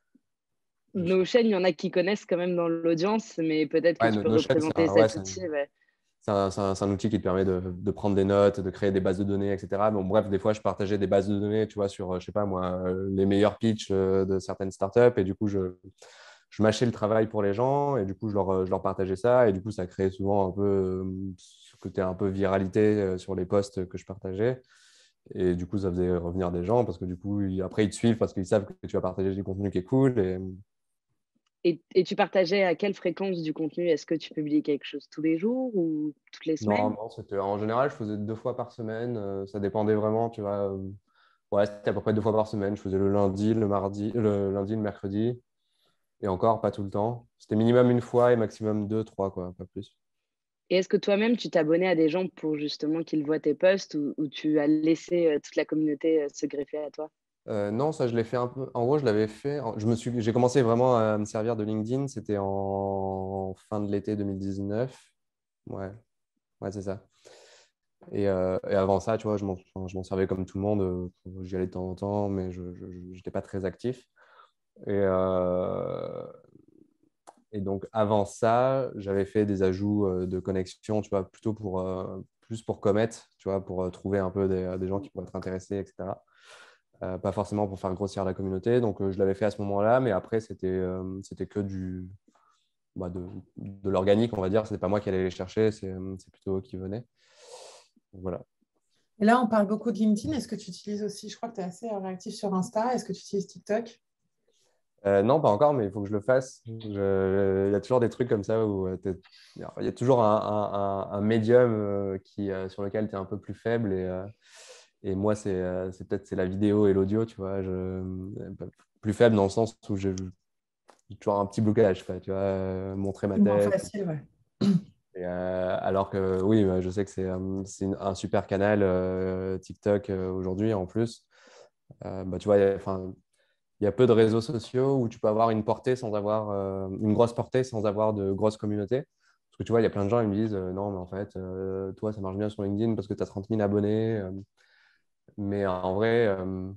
je- Notion, il y en a qui connaissent quand même dans l'audience, mais peut-être que Ouais, tu No- peux Notion, c'est représenter un, ouais, cet c'est un- outil. Ouais. C'est un, c'est un- c'est un outil qui te permet de, de prendre des notes, de créer des bases de données, et cetera. Bon, bref, des fois, je partageais des bases de données, tu vois, sur, euh, je sais pas moi, euh, les meilleurs pitchs euh, de certaines startups. Et du coup, je, je mâchais le travail pour les gens et du coup, je leur, euh, je leur partageais ça. Et du coup, ça créait souvent un peu euh, ce côté un peu viralité euh, sur les posts que je partageais. Et du coup, ça faisait revenir des gens parce que du coup, ils- après, ils te suivent parce qu'ils savent que tu as partagé du contenu qui est cool. Et Et, et tu partageais à quelle fréquence du contenu? Est-ce que tu publies quelque chose tous les jours ou toutes les non, semaines? non, c'était en général, je faisais deux fois par semaine. Euh, ça dépendait vraiment, tu vois. euh, Ouais, c'était à peu près deux fois par semaine. Je faisais le lundi, le mardi, le lundi, le mercredi. Et encore, pas tout le temps. C'était minimum une fois et maximum deux, trois, quoi, pas plus. Et est-ce que toi-même, tu t'abonnais à des gens pour justement qu'ils voient tes posts ou, ou tu as laissé euh, toute la communauté euh, se greffer à toi? Euh, non, ça, je l'ai fait un peu. En gros, je l'avais fait. Je me suis... J'ai commencé vraiment à me servir de LinkedIn. C'était en fin de l'été deux mille dix-neuf. Ouais, ouais, c'est ça. Et, euh, et avant ça, tu vois, je m'en enfin, je m'en servais comme tout le monde. euh, J'y allais de temps en temps, mais je n'étais pas très actif. Et, euh, Et donc, avant ça, j'avais fait des ajouts euh, de connexion, tu vois, plutôt pour, euh, plus pour Comet, tu vois, pour euh, trouver un peu des, des gens qui pourraient être intéressés, et cetera. Euh, pas forcément pour faire grossir la communauté. Donc, euh, je l'avais fait à ce moment-là, mais après, c'était euh, c'était que du, bah, de, de l'organique, on va dire. Ce n'est pas moi qui allais les chercher, c'est euh, c'est plutôt eux qui venaient. Donc, voilà. Et là, on parle beaucoup de LinkedIn. Est-ce que tu utilises aussi, je crois que tu es assez euh, réactif sur Insta. Est-ce que tu utilises TikTok? Euh, non, pas encore, mais il faut que je le fasse. Je- Il y a toujours des trucs comme ça où euh, t'es- il y a toujours un, un- un- un médium euh, qui, euh, sur lequel tu es un peu plus faible. Et, euh, et moi, c'est euh, c'est peut-être c'est la vidéo et l'audio, tu vois. Je, euh, plus faible dans le sens où j'ai j'ai toujours un petit blocage, quoi, tu vois, euh, montrer ma C'est moins tête. facile, ouais. Et, euh, alors que oui, bah, je sais que c'est euh, c'est une- un super canal euh, TikTok euh, aujourd'hui en plus. Euh, bah, tu vois, il y a- enfin, il y a peu de réseaux sociaux où tu peux avoir une portée sans avoir euh, une grosse portée sans avoir de grosses communautés. Parce que tu vois, il y a plein de gens qui me disent euh, non, mais en fait, euh, toi, ça marche bien sur LinkedIn parce que tu as trente mille abonnés. euh, mais en vrai, euh,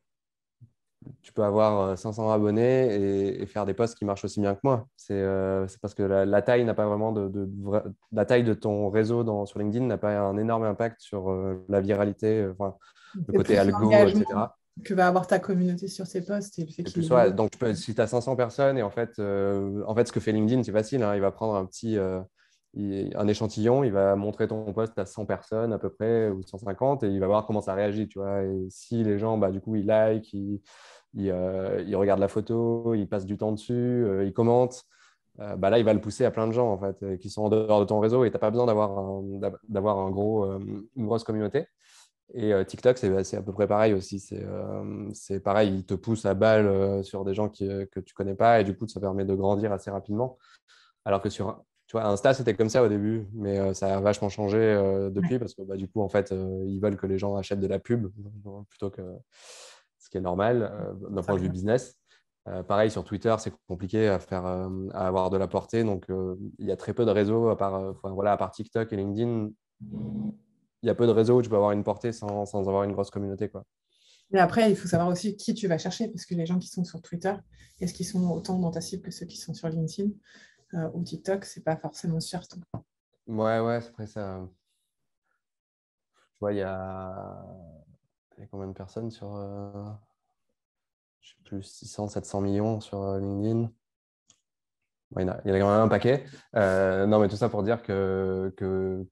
tu peux avoir euh, cinq cents abonnés et, et faire des posts qui marchent aussi bien que moi. C'est euh, c'est parce que la, la taille n'a pas vraiment de, de vra- la taille de ton réseau dans, sur LinkedIn n'a pas un énorme impact sur euh, la viralité, euh, enfin, le C'est côté plus algo, l'engagement et cetera. que va avoir ta communauté sur ses posts et le fait Et qu'il plus, les ouais, voit. donc, tu peux, si tu as cinq cents personnes, et en fait, euh, en fait, ce que fait LinkedIn, c'est facile, hein, il va prendre un petit, euh, il- un échantillon, il va montrer ton post à cent personnes à peu près, ou cent cinquante, et il va voir comment ça réagit, tu vois. Et si les gens, bah, du coup, ils like, ils, ils, euh, ils regardent la photo, ils passent du temps dessus, euh, ils commentent, euh, bah là, il va le pousser à plein de gens, en fait, euh, qui sont en dehors de ton réseau, et tu n'as pas besoin d'avoir un, d'avoir un gros, euh, une grosse communauté. Et euh, TikTok, c'est c'est à peu près pareil aussi. C'est euh, c'est pareil, il te pousse à balle euh, sur des gens qui, euh, que tu connais pas, et du coup, ça permet de grandir assez rapidement. Alors que sur, tu vois, Insta, c'était comme ça au début, mais euh, ça a vachement changé euh, Ouais, depuis parce que bah, du coup, en fait, euh, ils veulent que les gens achètent de la pub euh, plutôt que ce qui est normal euh, d'un ça point de vue revient. business. Euh, pareil, sur Twitter, c'est compliqué à faire, euh, à avoir de la portée. Donc, euh, il y a très peu de réseaux, à part, euh, enfin, voilà, à part TikTok et LinkedIn. Il y a peu de réseaux où tu peux avoir une portée sans, sans avoir une grosse communauté, quoi. Mais après, il faut savoir aussi qui tu vas chercher, parce que les gens qui sont sur Twitter, est-ce qu'ils sont autant dans ta cible que ceux qui sont sur LinkedIn euh, ou TikTok? C'est pas forcément sûr. Ouais, ouais, c'est après ça. Tu vois, il y a, il y a combien de personnes sur, euh, je sais plus, six cents, sept cents millions sur euh, LinkedIn. Ouais, il y en a, il y en a quand même un paquet. Euh, non, mais tout ça pour dire que, que,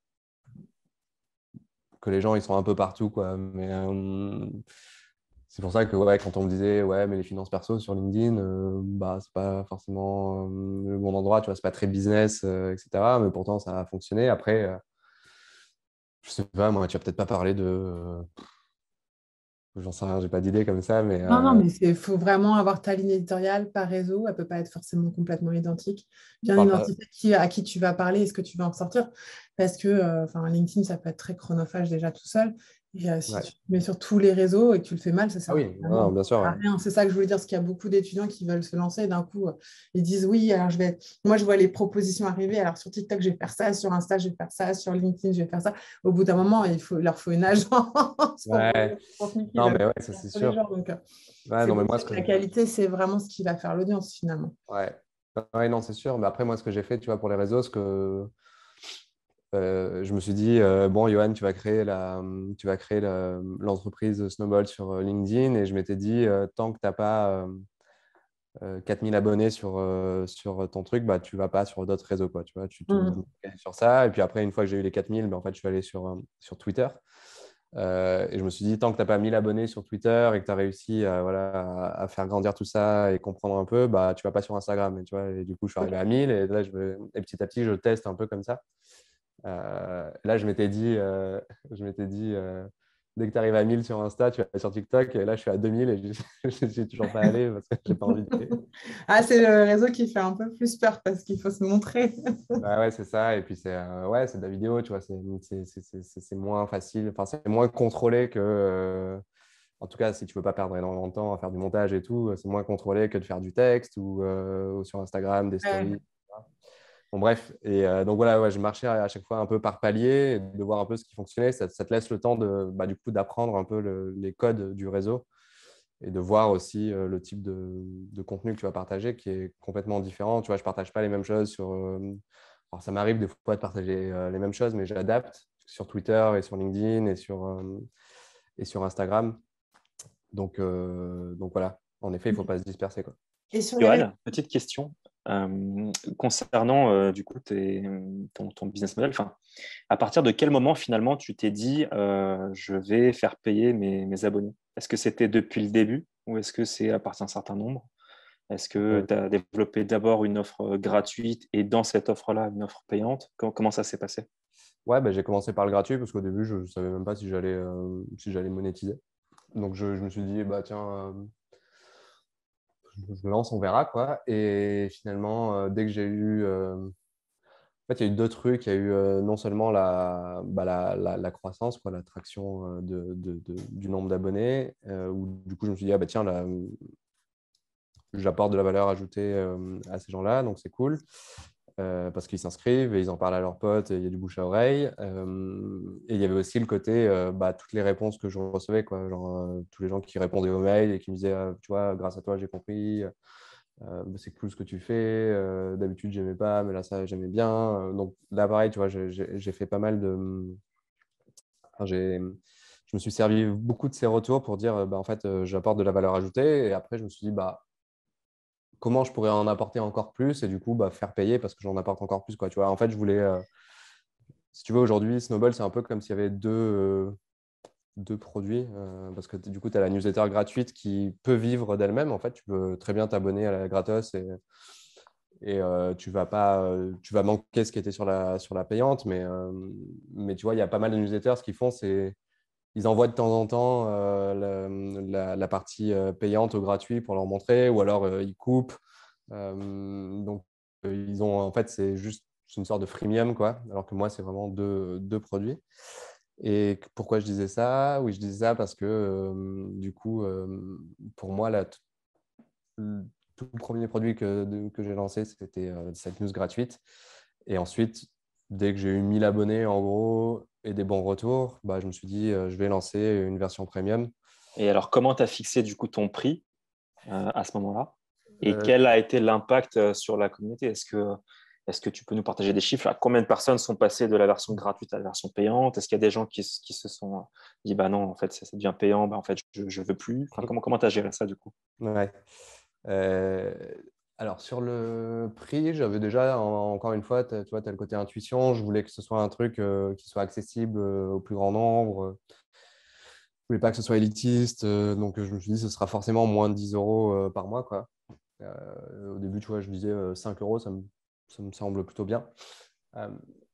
que les gens, ils sont un peu partout, quoi. Mais euh, c'est pour ça que ouais, quand on me disait, ouais, mais les finances perso sur LinkedIn, euh, bah, c'est pas forcément euh, le bon endroit, tu vois, c'est pas très business, euh, et cetera. Mais pourtant, ça a fonctionné. Après, euh, je sais pas, moi, tu vas peut-être pas parler de. euh, J'en sais rien, j'ai pas d'idée comme ça, mais Non, non, euh, mais il faut vraiment avoir ta ligne éditoriale par réseau. Elle ne peut pas être forcément complètement identique. je Bien parle pas. identifier qui, à qui tu vas parler et ce que tu vas en sortir. Parce que euh, enfin, LinkedIn, ça peut être très chronophage déjà tout seul. Et euh, si Ouais. tu te mets sur tous les réseaux et que tu le fais mal, ça Ah sert oui, non, non, vraiment bien sûr, à ouais. rien. C'est ça que je voulais dire, parce qu'il y a beaucoup d'étudiants qui veulent se lancer et d'un coup, euh, ils disent oui, alors je vais. Moi, je vois les propositions arriver. Alors sur TikTok, je vais faire ça. Sur Insta, je vais faire ça. Sur LinkedIn, je vais faire ça. Au bout d'un moment, il faut, il leur faut une agence pour produire Ouais. le contenu qui Non, va mais ouais, ça plaire c'est tous les sûr. jours. Donc, euh, Ouais, c'est non, mais pour moi, ça ce que que. la qualité, c'est vraiment ce qui va faire l'audience finalement. Ouais. Ouais, non, c'est sûr. Mais après, moi, ce que j'ai fait, tu vois, pour les réseaux, ce que euh, je me suis dit, euh, bon, Johan, tu vas créer la, tu vas créer la- l'entreprise Snowball sur euh, LinkedIn. Et je m'étais dit, euh, tant que tu n'as pas euh, euh, quatre mille abonnés sur, euh, sur ton truc, bah, tu vas pas sur d'autres réseaux, quoi. Tu vois, tu te Mhm. focalises sur ça. Et puis après, une fois que j'ai eu les quatre mille, bah, en fait, je suis allé sur, euh, sur Twitter. Euh, et je me suis dit, tant que tu n'as pas mille abonnés sur Twitter et que tu as réussi à, voilà, à, à faire grandir tout ça et comprendre un peu, bah, tu vas pas sur Instagram. Et, tu vois, et du coup, je suis Ok. arrivé à mille et là, je vais, et petit à petit, je teste un peu comme ça. Euh, là, je m'étais dit, euh, je m'étais dit euh, dès que tu arrives à mille sur Insta, tu vas sur TikTok. Et là, je suis à deux mille et je ne suis toujours pas allé parce que j'ai pas envie d'y aller. Ah, c'est le réseau qui fait un peu plus peur parce qu'il faut se montrer. Bah ouais, c'est ça. Et puis, c'est euh, ouais, c'est de la vidéo, tu vois, c'est c'est- c'est- c'est- c'est- c'est moins facile. Enfin, c'est moins contrôlé que. euh, En tout cas, si tu veux pas perdre énormément de temps à faire du montage et tout, c'est moins contrôlé que de faire du texte ou, euh, ou sur Instagram, des stories, Ouais. et cetera. Bon, bref. Et euh, donc voilà, ouais, je marchais à chaque fois un peu par palier, et de voir un peu ce qui fonctionnait. Ça, ça te laisse le temps de, bah, du coup, d'apprendre un peu le- les codes du réseau et de voir aussi euh, le type de, de contenu que tu vas partager qui est complètement différent. Tu vois, je partage pas les mêmes choses sur. euh, Alors, ça m'arrive des fois de partager euh, les mêmes choses, mais j'adapte sur Twitter et sur LinkedIn et sur, euh, et sur Instagram. Donc, euh, donc voilà, en effet, il ne faut pas se disperser, quoi. Et sur les réseaux. Johan, petite question euh, concernant euh, du coup tes- ton, ton business model. Enfin, à partir de quel moment finalement tu t'es dit euh, je vais faire payer mes, mes abonnés? Est-ce que c'était depuis le début ou est-ce que c'est à partir d'un certain nombre? Est-ce que Euh, tu as développé d'abord une offre euh, gratuite et dans cette offre-là une offre payante? Comment, comment ça s'est passé? ouais, bah, j'ai commencé par le gratuit parce qu'au début, je ne savais même pas si j'allais euh, si j'allais monétiser. Donc, je, je me suis dit, bah, tiens, euh, je, je me lance, on verra, quoi. Et finalement, euh, dès que j'ai eu. euh, En fait, il y a eu deux trucs. Il y a eu euh, non seulement la, bah, la, la, la croissance, quoi, l'attraction euh, de, de- de- du nombre d'abonnés, euh, où du coup, je me suis dit, ah bah tiens, là, j'apporte de la valeur ajoutée euh, à ces gens-là, donc c'est cool. Euh, parce qu'ils s'inscrivent et ils en parlent à leurs potes et il y a du bouche à oreille. Euh, et il y avait aussi le côté, euh, bah, toutes les réponses que je recevais, quoi, genre euh, tous les gens qui répondaient aux mails et qui me disaient, ah, tu vois, grâce à toi, j'ai compris, euh, bah, c'est cool ce que tu fais, euh, d'habitude, j'aimais pas, mais là, ça, j'aimais bien. Euh, donc là, pareil, tu vois, j'ai j'ai- j'ai fait pas mal de. Enfin, j'ai. Je me suis servi beaucoup de ces retours pour dire, euh, bah, en fait, euh, j'apporte de la valeur ajoutée. Et après, je me suis dit, bah, comment je pourrais en apporter encore plus et du coup, bah, faire payer parce que j'en apporte encore plus, quoi. Tu vois, en fait, je voulais, euh, si tu veux, aujourd'hui, Snowball, c'est un peu comme s'il y avait deux, euh, deux produits euh, parce que du coup, tu as la newsletter gratuite qui peut vivre d'elle-même. En fait, tu peux très bien t'abonner à la gratos et, et euh, tu vas pas, euh, tu vas manquer ce qui était sur la, sur la payante. Mais, euh, mais tu vois, il y a pas mal de newsletters. Ce qu'ils font, c'est ils envoient de temps en temps euh, la, la, la partie euh, payante au gratuit pour leur montrer ou alors euh, ils coupent. Euh, donc, euh, ils ont, en fait, c'est juste une sorte de freemium, quoi. Alors que moi, c'est vraiment deux, deux produits. Et pourquoi je disais ça? Oui, je disais ça parce que euh, du coup, euh, pour moi, la, le tout premier produit que, de- que j'ai lancé, c'était euh, cette news gratuite. Et ensuite, dès que j'ai eu mille abonnés, en gros, et des bons retours, bah, je me suis dit, euh, je vais lancer une version premium. Et alors, comment tu as fixé du coup ton prix euh, à ce moment-là? Et Euh, quel a été l'impact euh, sur la communauté? Est-ce que, est-ce que tu peux nous partager des chiffres? À combien de personnes sont passées de la version gratuite à la version payante? Est-ce qu'il y a des gens qui, qui se sont dit, bah non, en fait, ça, ça devient payant, bah, en fait, je ne veux plus. Enfin, comment comment tu as géré ça du coup? ouais. Euh, alors, sur le prix, j'avais déjà, en- encore une fois, t'as- tu vois, tu as le côté intuition. Je voulais que ce soit un truc euh, qui soit accessible euh, au plus grand nombre. Je voulais pas que ce soit élitiste. Euh, donc, je me suis dit, ce sera forcément moins de dix euros euh, par mois, quoi. Euh, au début, tu vois, je disais euh, cinq euros, ça me, ça me semble plutôt bien. Euh,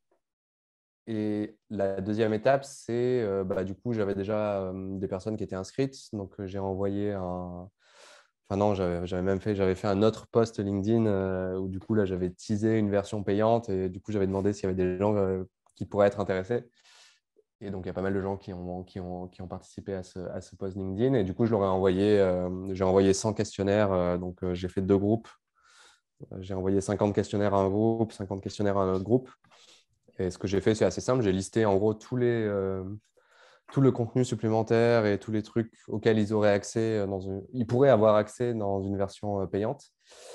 et la deuxième étape, c'est, euh, bah, du coup, j'avais déjà euh, des personnes qui étaient inscrites. Donc, euh, j'ai envoyé un. Enfin, non, j'avais j'avais même fait, j'avais fait un autre post LinkedIn euh, où, du coup, là, j'avais teasé une version payante et du coup, j'avais demandé s'il y avait des gens euh, qui pourraient être intéressés. Et donc, il y a pas mal de gens qui ont, qui ont, qui ont participé à ce, à ce post LinkedIn. Et du coup, je leur ai envoyé, euh, j'ai envoyé cent questionnaires. Euh, donc, euh, j'ai fait deux groupes. J'ai envoyé cinquante questionnaires à un groupe, cinquante questionnaires à un autre groupe. Et ce que j'ai fait, c'est assez simple. J'ai listé en gros tous les, euh, tout le contenu supplémentaire et tous les trucs auxquels ils auraient accès dans une... ils pourraient avoir accès dans une version euh, payante.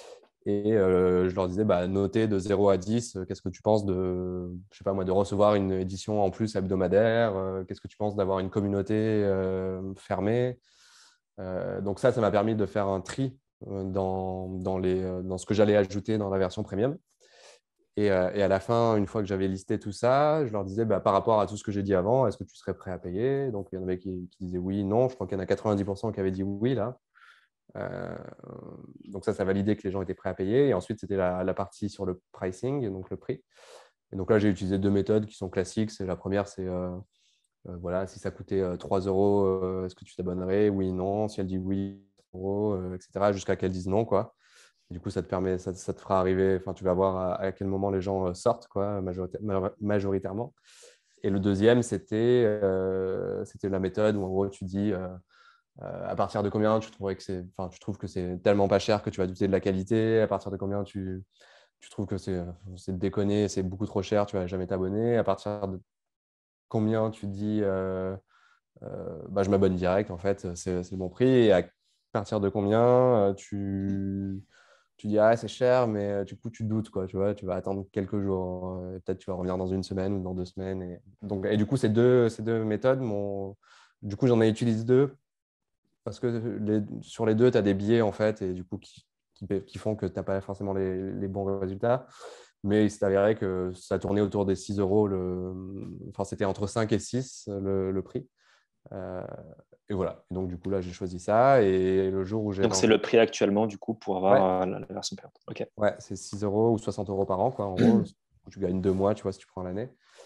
Et euh, je leur disais, bah, notez de zéro à dix, euh, qu'est-ce que tu penses de, je sais pas moi, de recevoir une édition en plus hebdomadaire? euh, Qu'est-ce que tu penses d'avoir une communauté euh, fermée? Euh, donc ça, ça m'a permis de faire un tri euh, dans, dans, les, euh, dans ce que j'allais ajouter dans la version premium. Et, euh, et à la fin, une fois que j'avais listé tout ça, je leur disais, bah, par rapport à tout ce que j'ai dit avant, est-ce que tu serais prêt à payer? Donc, il y en avait qui, qui disaient oui, non. Je crois qu'il y en a quatre-vingt-dix pour cent qui avaient dit oui, là. Euh, donc ça, ça validait que les gens étaient prêts à payer. Et ensuite, c'était la, la partie sur le pricing, donc le prix. Et donc là, j'ai utilisé deux méthodes qui sont classiques. C'est, la première, c'est euh, euh, voilà, si ça coûtait euh, trois euros, euh, est-ce que tu t'abonnerais? Oui, non. Si elle dit oui, euros, euh, et cetera, jusqu'à qu'elle dise non, quoi. Du coup, ça te permet, ça, ça te fera arriver, enfin, tu vas voir à, à quel moment les gens euh, sortent, quoi, majorita- majoritairement. Et le deuxième, c'était euh, c'était la méthode où, en gros, tu dis euh, euh, à partir de combien tu trouverais que c'est, enfin, tu trouves que c'est tellement pas cher que tu vas douter de la qualité, à partir de combien tu, tu trouves que c'est c'est déconné, c'est beaucoup trop cher, tu vas jamais t'abonner, à partir de combien tu dis euh, euh, bah, je m'abonne direct, en fait, c'est c'est le bon prix, et à partir de combien euh, tu tu dis, ah, c'est cher, mais euh, du coup, tu doutes, quoi, tu vois, tu vas attendre quelques jours. euh, et peut-être tu vas revenir dans une semaine ou dans deux semaines. Et, donc, et du coup, ces deux, ces deux méthodes, mon... du coup, j'en ai utilisé deux parce que les... sur les deux, tu as des biais, en fait, et du coup, qui, qui, qui font que tu n'as pas forcément les, les bons résultats. Mais il s'est avéré que ça tournait autour des six euros. Le... Enfin, c'était entre cinq et six le, le prix. Euh, et voilà. Et donc, du coup, là, j'ai choisi ça. Et le jour où j'ai Donc, c'est lancé. le prix actuellement du coup pour Ouais, avoir euh, la, la version payante. Ok. ouais, c'est six euros ou soixante euros par an, quoi, en gros. Tu gagnes deux mois, tu vois, si tu prends l'année.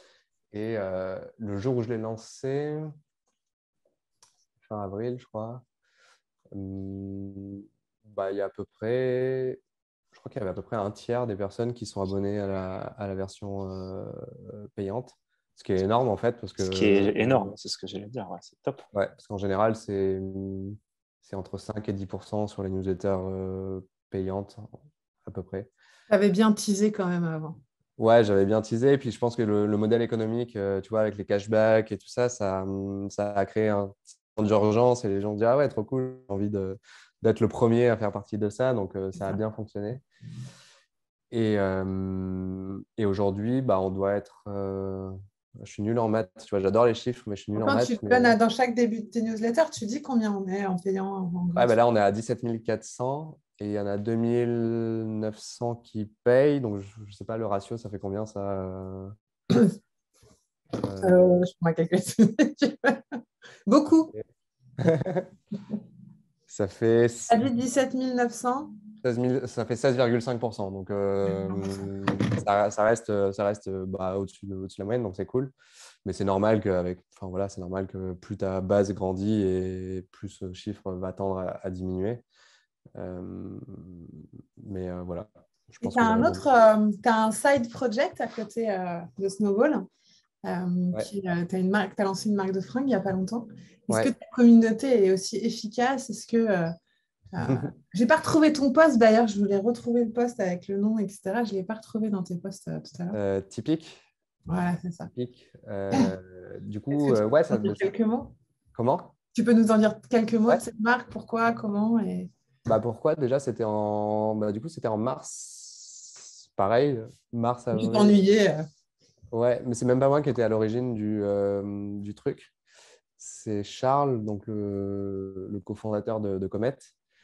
Et euh, le jour où je l'ai lancé, fin avril, je crois, hum, bah, il y a à peu près, je crois qu'il y avait à peu près un tiers des personnes qui sont abonnées à la, à la version euh, payante. Ce qui est énorme, en fait, parce Ce qui que, est énorme, c'est ce que j'allais dire. Ouais, c'est top. ouais, parce qu'en général, c'est c'est entre cinq et dix pour cent sur les newsletters euh, payantes, à peu près. Tu avais bien teasé quand même avant. Ouais, j'avais bien teasé. Et puis, je pense que le, le modèle économique, euh, tu vois, avec les cashbacks et tout ça, ça, hum, ça a créé un sentiment d'urgence et les gens disent, ah ouais, trop cool, j'ai envie de, d'être le premier à faire partie de ça. Donc, euh, ça a bien fonctionné. Et, euh, et aujourd'hui, bah, on doit être. euh, je suis nul en maths, tu vois, j'adore les chiffres, mais je suis nul Donc, en quand maths. tu Mais donnes à- dans chaque début de tes newsletters, tu dis combien on est en payant en ouais, bah gratuit. là, on est à dix-sept mille quatre cents. et il y en a deux mille neuf cents qui payent. Donc, je ne sais pas le ratio, ça fait combien ça euh, euh, Je prends ma calculatrice. Beaucoup. Ça fait Tu as dit dix-sept mille neuf cents. seize mille, ça fait seize virgule cinq pour cent. Donc, euh, ça, ça reste, ça reste bah, au-dessus de, au-dessus de la moyenne, donc c'est cool. Mais c'est normal qu'avec, enfin, voilà, c'est normal que plus ta base grandit et plus ce chiffre va tendre à, à diminuer. Euh, mais euh, voilà. Je Et pense tu as que les un raisons... autre, euh, t'as un side project à côté euh, de Snowball. Euh, Ouais. qui, euh, tu as une marque, t'as lancé une marque de fringues il n'y a pas longtemps. Est-ce que Ouais. ta communauté est aussi efficace? Est-ce que euh, euh, j'ai pas retrouvé ton post d'ailleurs, je voulais retrouver le post avec le nom, et cetera. Je ne l'ai pas retrouvé dans tes posts euh, tout à l'heure. Euh, typique. Voilà, c'est ça. Typique. Euh, du Est-ce coup, que tu euh, peux ouais, nous ça. en dire quelques mots? Comment? Tu peux nous en dire quelques mots Ouais. de cette marque? Pourquoi? Comment? Et... Bah pourquoi? Déjà, c'était en, bah, du coup, c'était en mars. Pareil, mars, Tu avril. t'ennuyais. euh. Ouais, mais c'est même pas moi qui étais à l'origine du, euh, du truc. C'est Charles, donc le, le cofondateur de, de Comet.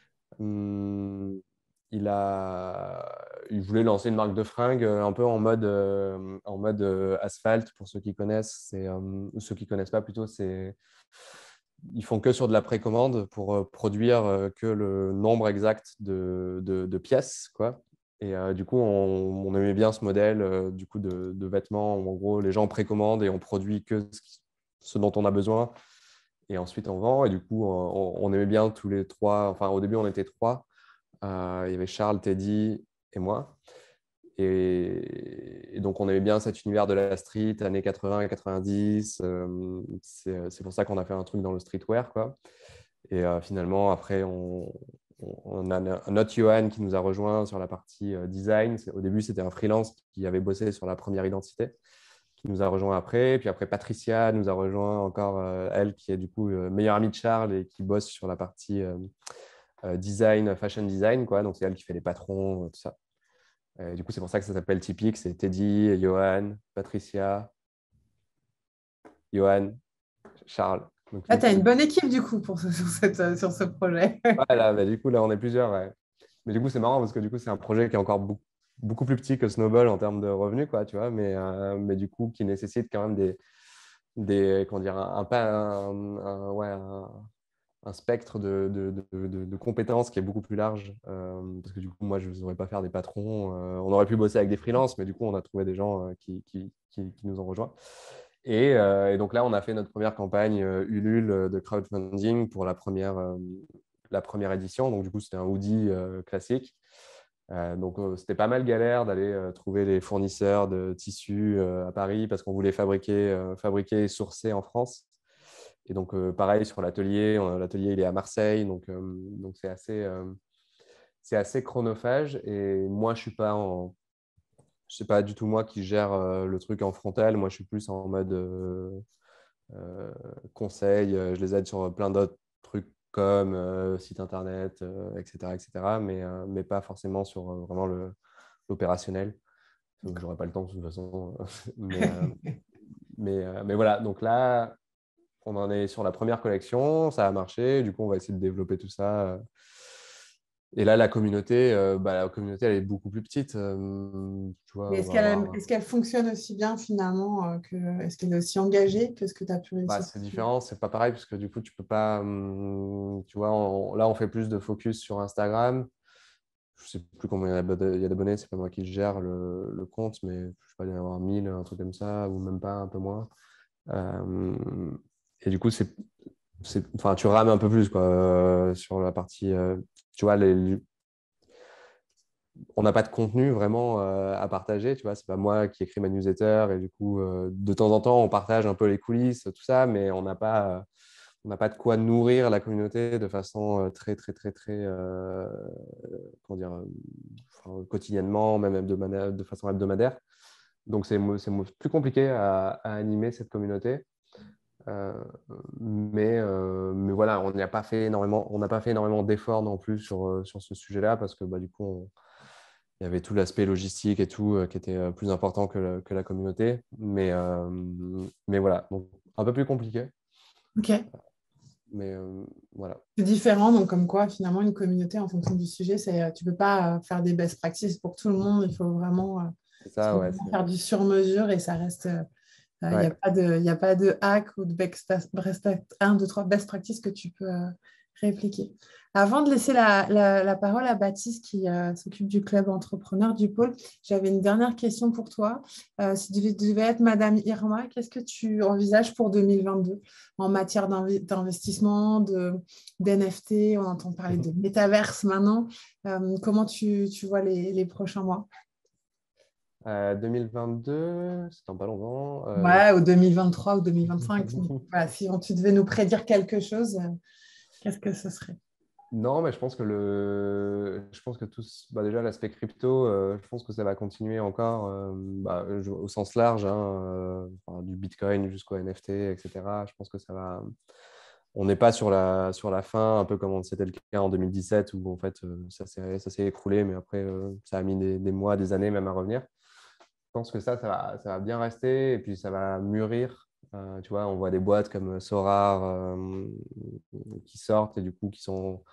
Hum, il a, il voulait lancer une marque de fringues euh, un peu en mode, euh, en mode euh, asphalte. Pour ceux qui connaissent, c'est, euh, ou ceux qui connaissent pas plutôt, c'est ils font que sur de la précommande pour euh, produire euh, que le nombre exact de, de, de pièces, quoi. Et euh, du coup, on, on aimait bien ce modèle euh, du coup de, de vêtements où en gros les gens précommandent et on produit que ce, qui- ce dont on a besoin et ensuite on vend. Et du coup, on, on aimait bien tous les trois. Enfin, au début, on était trois. Euh, il y avait Charles, Teddy et moi. Et, et donc, on aimait bien cet univers de la street, années quatre-vingts, quatre-vingt-dix. Euh, c'est c'est pour ça qu'on a fait un truc dans le streetwear, quoi. Et euh, finalement, après, on, on a un autre Johan qui nous a rejoint sur la partie euh, design. C'est- Au début, c'était un freelance qui avait bossé sur la première identité, qui nous a rejoint après. Puis après, Patricia nous a rejoint encore, euh, elle, qui est du coup euh, meilleure amie de Charles et qui bosse sur la partie euh, euh, design, fashion design, quoi. Donc, c'est elle qui fait les patrons, euh, tout ça. Et du coup, c'est pour ça que ça s'appelle Typique. C'est Teddy, Johan, Patricia, Johan, Charles. Donc, Là, tu as l'équipe. une bonne équipe du coup pour ce- sur, cette, euh, sur ce projet. Voilà, bah, du coup, là, on est plusieurs. Ouais. Mais du coup, c'est marrant parce que du coup, c'est un projet qui est encore beaucoup, beaucoup plus petit que Snowball en termes de revenus, quoi, tu vois, mais, euh, mais du coup, qui nécessite quand même des, des comment dire, un, un, pas- un- un- ouais, un, un spectre de, de, de, de- de compétences qui est beaucoup plus large. Euh, parce que du coup, moi, je ne saurais pas faire des patrons. Euh, on aurait pu bosser avec des freelances, mais du coup, on a trouvé des gens euh, qui, qui, qui, qui nous ont rejoints. Et, euh, et donc là, on a fait notre première campagne euh, Ulule euh, de crowdfunding pour la première, euh, la première édition. Donc, du coup, c'était un hoodie euh, classique. Euh, donc, euh, c'était pas mal galère d'aller euh, trouver les fournisseurs de tissus euh, à Paris parce qu'on voulait fabriquer, euh, fabriquer et sourcer en France. Et donc, euh, pareil sur l'atelier. On- L'atelier, il est à Marseille. Donc, euh, donc c'est assez, euh, c'est assez chronophage. Et moi, je suis pas en... Je sais pas du tout moi qui gère euh, le truc en frontal. Moi, je suis plus en mode euh, euh, conseil. Euh, Je les aide sur plein d'autres trucs comme euh, site internet, euh, et cetera, et cetera. Mais, euh, mais pas forcément sur euh, vraiment le- l'opérationnel. Donc, j'aurais pas le temps de toute façon. mais, euh, mais, euh, mais voilà. Donc là, on en est sur la première collection. Ça a marché. Du coup, on va essayer de développer tout ça. euh. Et là, la communauté, euh, bah, la communauté, elle est beaucoup plus petite. euh, tu vois, Mais on est-ce va qu'elle avoir... est-ce qu'elle fonctionne aussi bien finalement euh, que est-ce qu'elle est aussi engagée que ce que tu as pu Bah, réussir? c'est différent, c'est pas pareil parce que du coup, tu peux pas. hum, tu vois, on- là, on fait plus de focus sur Instagram. Je sais plus combien il y a d'ab- il y a d'abonnés, c'est pas moi qui gère le, le compte, mais je sais pas, il doit y en avoir mille, un truc comme ça, ou même pas, un peu moins. Euh, et du coup, c'est, c'est, enfin, tu rames un peu plus quoi, euh, sur la partie. Euh, tu vois, les, on n'a pas de contenu vraiment euh, à partager. Tu vois, c'est pas moi qui écris ma newsletter et du coup, euh, de temps en temps, on partage un peu les coulisses, tout ça, mais on n'a pas. Euh, on n'a pas de quoi nourrir la communauté de façon euh, très, très, très, très, euh, comment dire, euh, enfin, quotidiennement, même hebdomadaire- de façon hebdomadaire. Donc, c'est mo- c'est mo- plus compliqué à, à animer cette communauté. Euh, mais, euh, mais voilà, on n'a pas fait énormément, on n'a pas fait énormément d'efforts non plus sur, euh, sur ce sujet-là parce que bah, du coup, on- il y avait tout l'aspect logistique et tout euh, qui était euh, plus important que, la- que la communauté. Mais, euh, mais voilà, donc un peu plus compliqué. Ok. mais euh, voilà. C'est différent, donc comme quoi, finalement, une communauté, en fonction du sujet, c'est, tu ne peux pas euh, faire des best practices pour tout le monde. Il faut vraiment, euh, C'est il ça, faut ouais. vraiment faire du sur-mesure et ça reste. euh, Il n'y Ouais. a pas de, il y a pas de hack ou de best, best, un, deux, trois best practices que tu peux euh, répliquer. Avant de laisser la, la, la parole à Baptiste qui euh, s'occupe du club entrepreneur du pôle, j'avais une dernière question pour toi. Euh, si tu devais être Madame Irma, qu'est-ce que tu envisages pour deux mille vingt-deux en matière d'inv- d'investissement, de, d'N F T? On entend parler de métaverse maintenant. Euh, comment tu, tu vois les, les prochains mois? Euh, deux mille vingt-deux, c'est dans pas longtemps. Euh, Ouais, ou deux mille vingt-trois ou deux mille vingt-cinq. Voilà, si on- tu devais nous prédire quelque chose, euh, qu'est-ce que ce serait? Non, mais je pense que le, je pense que tout, ce- bah, déjà l'aspect crypto, euh, je pense que ça va continuer encore euh, bah, je- au sens large, hein, euh, enfin, du Bitcoin jusqu'au N F T, et cetera. Je pense que ça va. On n'est pas sur la, sur la fin, un peu comme c'était le cas en deux mille dix-sept, où en fait euh, ça s'est, ça s'est écroulé, mais après euh, ça a mis des, des mois, des années même à revenir. Je pense que ça, ça va, ça va bien rester et puis ça va mûrir. Euh, tu vois, on voit des boîtes comme Sorar euh, qui sortent et du coup qui sont,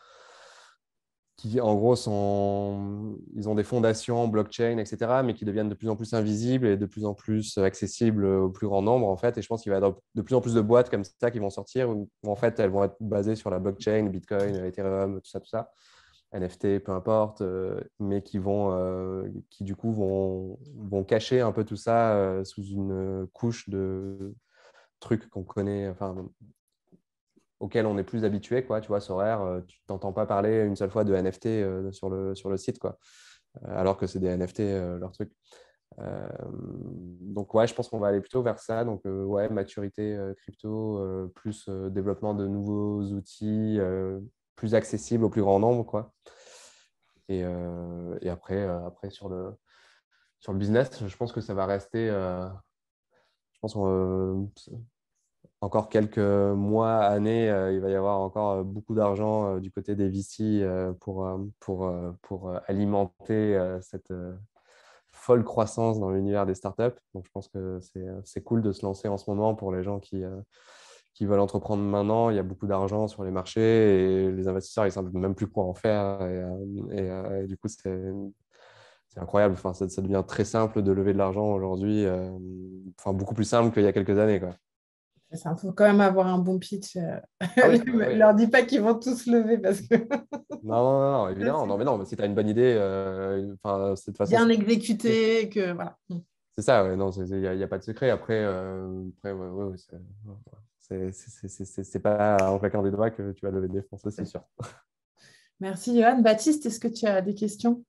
qui en gros sont, ils ont des fondations blockchain, et cetera, mais qui deviennent de plus en plus invisibles et de plus en plus accessibles au plus grand nombre en fait. Et je pense qu'il va y avoir de plus en plus de boîtes comme ça qui vont sortir où, où en fait elles vont être basées sur la blockchain, Bitcoin, Ethereum, tout ça, tout ça. N F T, peu importe, euh, mais qui vont, euh, qui du coup vont, vont cacher un peu tout ça euh, sous une couche de trucs qu'on connaît, enfin, auxquels on est plus habitué, quoi. Tu vois, Sorare, euh, tu t'entends pas parler une seule fois de N F T euh, sur le, sur le site, quoi. Euh, alors que c'est des N F T, euh, leur truc. Euh, donc, ouais, je pense qu'on va aller plutôt vers ça. Donc, euh, ouais, maturité euh, crypto, euh, plus euh, développement de nouveaux outils, euh, plus accessibles au plus grand nombre, quoi. Et, euh, et après, euh, après sur, le, sur le business, je pense que ça va rester, euh, je pense euh, encore quelques mois, années, euh, il va y avoir encore euh, beaucoup d'argent euh, du côté des V C euh, pour, euh, pour, euh, pour euh, alimenter euh, cette euh, folle croissance dans l'univers des startups. Donc, je pense que c'est, c'est cool de se lancer en ce moment pour les gens qui, euh, qui veulent entreprendre maintenant. Il y a beaucoup d'argent sur les marchés et les investisseurs, ils ne savent même plus quoi en faire. Et, euh, et, euh, et du coup, c'est c'est incroyable. Enfin, ça, ça devient très simple de lever de l'argent aujourd'hui. euh, Enfin, beaucoup plus simple qu'il y a quelques années, quoi. Il faut quand même avoir un bon pitch. euh. Ah oui, bah Ne oui. leur dis pas qu'ils vont tous lever parce que Non, non, non, non, évidemment. Non, mais non, mais si tu as une bonne idée, euh, enfin, c'est- de toute façon, bien c'est exécuté, que voilà. c'est ça. Ouais, non, il n'y a, y a pas de secret. Après, euh, après ouais, ouais, ouais, c'est c'est- c'est- c'est- c'est- c'est pas en claquant des doigts que tu vas lever des fonds, ça, c'est sûr. Merci, Johan. Baptiste, est-ce que tu as des questions?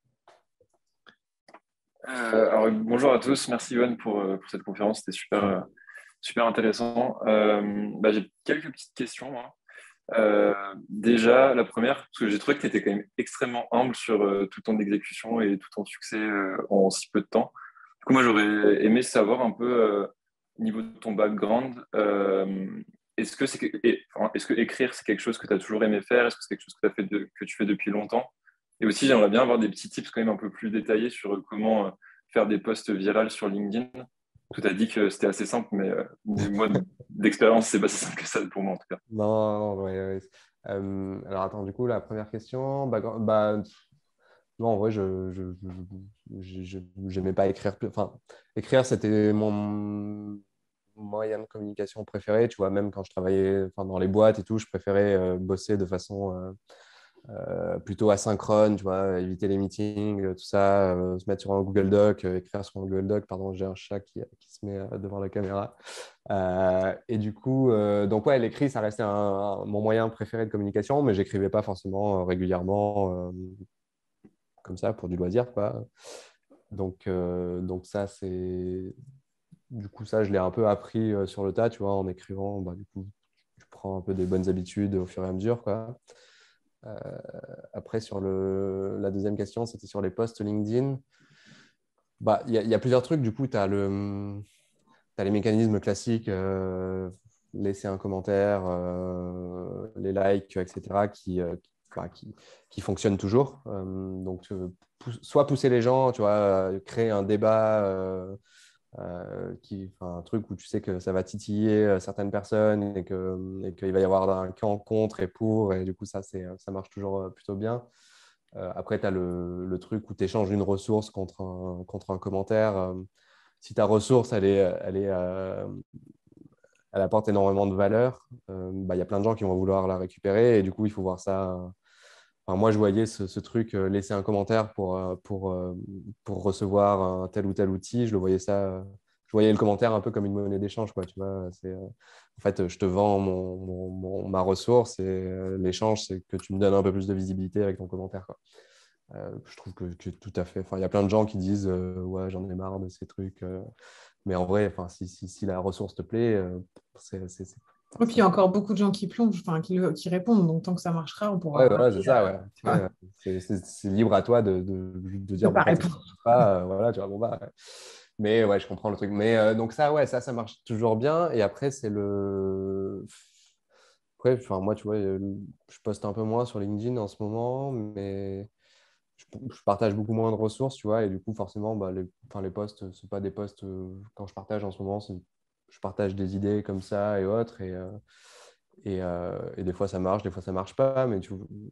Euh, alors, bonjour à tous, merci Yoann pour, euh, pour cette conférence, c'était super, euh, super intéressant. Euh, bah, j'ai quelques petites questions, moi. Euh, déjà, la première, parce que j'ai trouvé que tu étais quand même extrêmement humble sur euh, tout ton exécution et tout ton succès euh, en si peu de temps. Du coup, moi, j'aurais aimé savoir un peu, euh, au niveau de ton background, euh, est-ce que c'est que- et- enfin, est-ce que écrire, c'est quelque chose que tu as toujours aimé faire? Est-ce que c'est quelque chose que, t'as fait de- que tu fais depuis longtemps? Et aussi, j'aimerais bien avoir des petits tips quand même un peu plus détaillés sur comment euh, faire des posts virales sur LinkedIn. Tu as dit que c'était assez simple, mais, euh, mais moi, d'expérience, c'est pas si simple que ça pour moi en tout cas. Non, non, ouais, ouais. Euh, alors, attends, du coup, la première question, bah, quand- bah, non, en vrai, je je, je, je- j'aimais pas écrire. Enfin, écrire, c'était mon moyen de communication préféré. Tu vois, même quand je travaillais enfin, dans les boîtes et tout, je préférais euh, bosser de façon euh, euh, plutôt asynchrone, tu vois, éviter les meetings, euh, tout ça, euh, se mettre sur un Google Doc, euh, écrire sur un Google Doc. Pardon, j'ai un chat qui, qui se met euh, devant la caméra. Euh, et du coup, euh, donc ouais, l'écrit, ça restait un, un- mon moyen préféré de communication, mais j'écrivais pas forcément euh, régulièrement. euh, comme ça pour du loisir, quoi. Donc, euh, donc ça, c'est... Du coup, ça, je l'ai un peu appris euh, sur le tas, tu vois, en écrivant. Bah, du coup, tu prends un peu des bonnes habitudes au fur et à mesure, quoi. Euh, après, sur le... la deuxième question, c'était sur les posts LinkedIn. Bah, il y, a- il y a plusieurs trucs. Du coup, tu as le... t'as les mécanismes classiques, euh, laisser un commentaire, euh, les likes, et cetera, qui, euh, qui, enfin, qui, qui fonctionnent toujours. Euh, donc, euh, pou- soit pousser les gens, tu vois, euh, créer un débat euh, euh, qui, enfin, un truc où tu sais que ça va titiller euh, certaines personnes et que, et qu'il va y avoir un camp contre et pour, et du coup, ça, c'est, ça marche toujours euh, plutôt bien. Euh, après, tu as le, le truc où tu échanges une ressource contre un, contre un commentaire. Euh, si ta ressource, elle est, elle est, euh, elle apporte énormément de valeur, euh, bah, y a plein de gens qui vont vouloir la récupérer et du coup, il faut voir ça. euh, Enfin, moi, je voyais ce, ce truc, euh, laisser un commentaire pour, euh, pour, euh, pour recevoir un tel ou tel outil. Je le voyais ça, euh, je voyais le commentaire un peu comme une monnaie d'échange, quoi, tu vois. C'est, euh, en fait, je te vends mon, mon- mon- ma ressource et euh, l'échange, c'est que tu me donnes un peu plus de visibilité avec ton commentaire, quoi. Euh, je trouve que, que tout à fait. Enfin, il y a plein de gens qui disent euh, ouais, j'en ai marre de ces trucs. euh. Mais en vrai, enfin, si, si, si la ressource te plaît, euh, c'est, c'est, c'est- Et enfin, puis, il y ça- a encore beaucoup de gens qui plongent, enfin, qui, le- qui répondent. Donc, tant que ça marchera, on Ouais, pourra voilà, c'est parler. ça, euh, ouais. tu vois, Ouais, c'est c'est- c'est libre à toi de, de, de de dire, bon, pas en fait, ça ne répondre. marche pas, euh, voilà, tu vois, bon, bah, ouais. Mais ouais, je comprends le truc. Mais euh, donc ça, ouais, ça, ça marche toujours bien. Et après, c'est le... Après, enfin, moi, tu vois, euh, je poste un peu moins sur LinkedIn en ce moment, mais je, je partage beaucoup moins de ressources, tu vois, et du coup, forcément, bah, les, enfin, les posts, c'est pas des posts, euh, quand je partage en ce moment, c'est- je partage des idées comme ça et autres, et, euh, et, euh, et des fois ça marche, des fois ça marche pas, mais tu,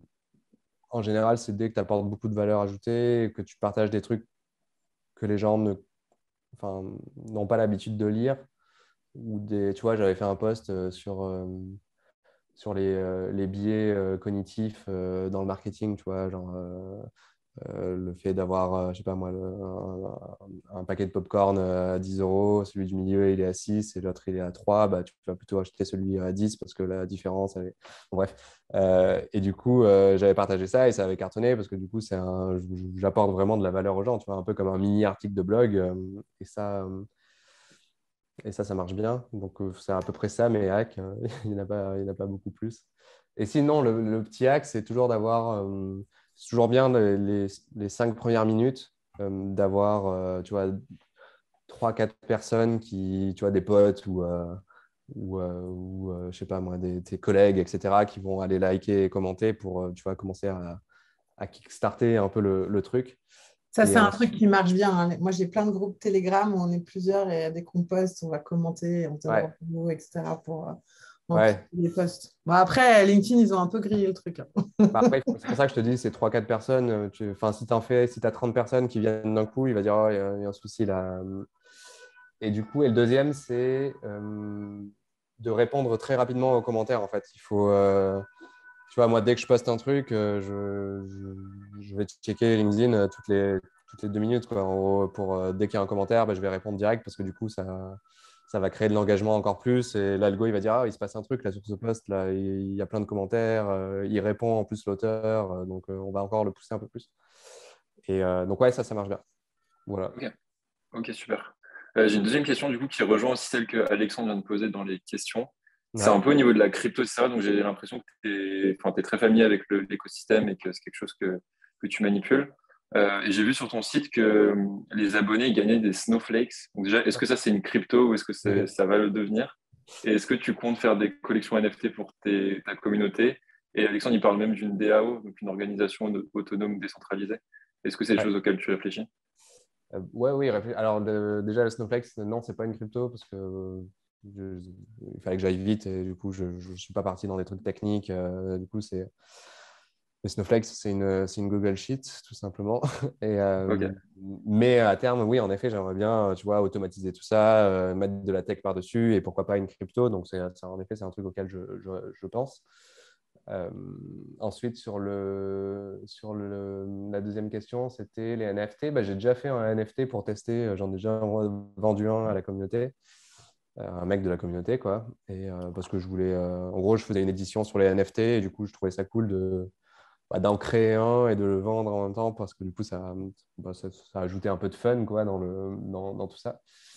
en général, c'est dès que tu apportes beaucoup de valeur ajoutée, que tu partages des trucs que les gens ne, enfin, n'ont pas l'habitude de lire, ou des, tu vois, j'avais fait un post euh, sur, euh, sur les, euh, les biais euh, cognitifs euh, dans le marketing, tu vois, genre euh, euh, le fait d'avoir, euh, je sais pas moi, le- un, un paquet de popcorn euh, à dix euros, celui du milieu il est à six et l'autre il est à trois, bah, tu vas plutôt acheter celui à dix parce que la différence, elle est... Bon, bref. Euh, et du coup, euh, j'avais partagé ça et ça avait cartonné parce que du coup, c'est un... j'apporte vraiment de la valeur aux gens, tu vois, un peu comme un mini article de blog. euh, et ça, euh, et ça, ça marche bien. Donc, euh, c'est à peu près ça, mes hacks. euh, il n'y en a pas, il y en a pas beaucoup plus. Et sinon, le, le petit hack, c'est toujours d'avoir, euh, c'est toujours bien les, les, les cinq premières minutes, euh, d'avoir, euh, tu vois, trois, quatre personnes qui, tu vois, des potes ou, euh, ou, euh, ou euh, je sais pas moi, des, tes collègues, et cetera, qui vont aller liker et commenter pour, euh, tu vois, commencer à, à kickstarter un peu le, le truc. Ça, Et c'est un truc ensuite, qui marche bien, hein. Moi, j'ai plein de groupes Telegram où on est plusieurs et dès qu'on poste, on va commenter, on te donne ouais, rendez-vous, et cetera pour euh, amplifier ouais. les posts. Bon, après, LinkedIn, ils ont un peu grillé le truc, hein. Bah après, c'est pour ça que je te dis, c'est trois quatre personnes. euh, Tu... Enfin, si tu en fais, si tu as trente personnes qui viennent d'un coup, il va dire, oh, il y a, il y a un souci là. Et du coup, et le deuxième, c'est euh, de répondre très rapidement aux commentaires. En fait, il faut, euh, tu vois, moi, dès que je poste un truc, euh, je, je, je vais checker LinkedIn euh, toutes les, toutes les deux minutes, quoi. En gros, pour, euh, dès qu'il y a un commentaire, bah, je vais répondre direct parce que du coup, ça, ça va créer de l'engagement encore plus. Et l'algo, il va dire, ah, il se passe un truc là sur ce post, là, il y a plein de commentaires, euh, il répond en plus l'auteur, euh, donc euh, on va encore le pousser un peu plus. Et euh, donc, ouais, ça, ça marche bien. Voilà. Ok, ok, super. Euh, j'ai une deuxième question du coup qui rejoint aussi celle que Alexandre vient de poser dans les questions. C'est Ouais. un peu au niveau de la crypto, et cetera. Donc j'ai l'impression que tu es, enfin, t'es très familier avec le- l'écosystème et que c'est quelque chose que, que tu manipules. Euh, et j'ai vu sur ton site que euh, les abonnés ils gagnaient des snowflakes. Donc déjà, est-ce que ça c'est une crypto ou est-ce que c'est- ça va le devenir? Et est-ce que tu comptes faire des collections N F T pour tes- ta communauté? Et Alexandre, il parle même d'une D A O, donc une organisation autonome décentralisée. Est-ce que c'est des Ouais. choses auxquelles tu réfléchis? Euh, ouais, oui. réfléch- Alors, le- déjà, le Snowflake, c'est- non, c'est pas une crypto parce que euh, je- il fallait que j'aille vite et du coup, je ne suis pas parti dans des trucs techniques. euh, du coup, c'est le Snowflake, c'est une, c'est une Google Sheet, tout simplement. Et, Ok. euh, mais à terme, oui, en effet, j'aimerais bien, tu vois, automatiser tout ça, euh, mettre de la tech par-dessus et pourquoi pas une crypto. Donc, c'est, c'est- en effet, c'est un truc auquel je, je, je pense. Euh, ensuite, sur, le, sur le, la deuxième question, c'était les N F T. Bah, j'ai déjà fait un N F T pour tester. J'en ai déjà vendu un à la communauté, euh, un mec de la communauté, quoi. Et, euh, parce que je voulais. Euh, en gros, je faisais une édition sur les N F T et du coup, je trouvais ça cool de, bah, d'en créer un et de le vendre en même temps parce que du coup, ça, bah, ça, ça a ajouté un peu de fun, quoi, dans, le, dans, dans tout ça.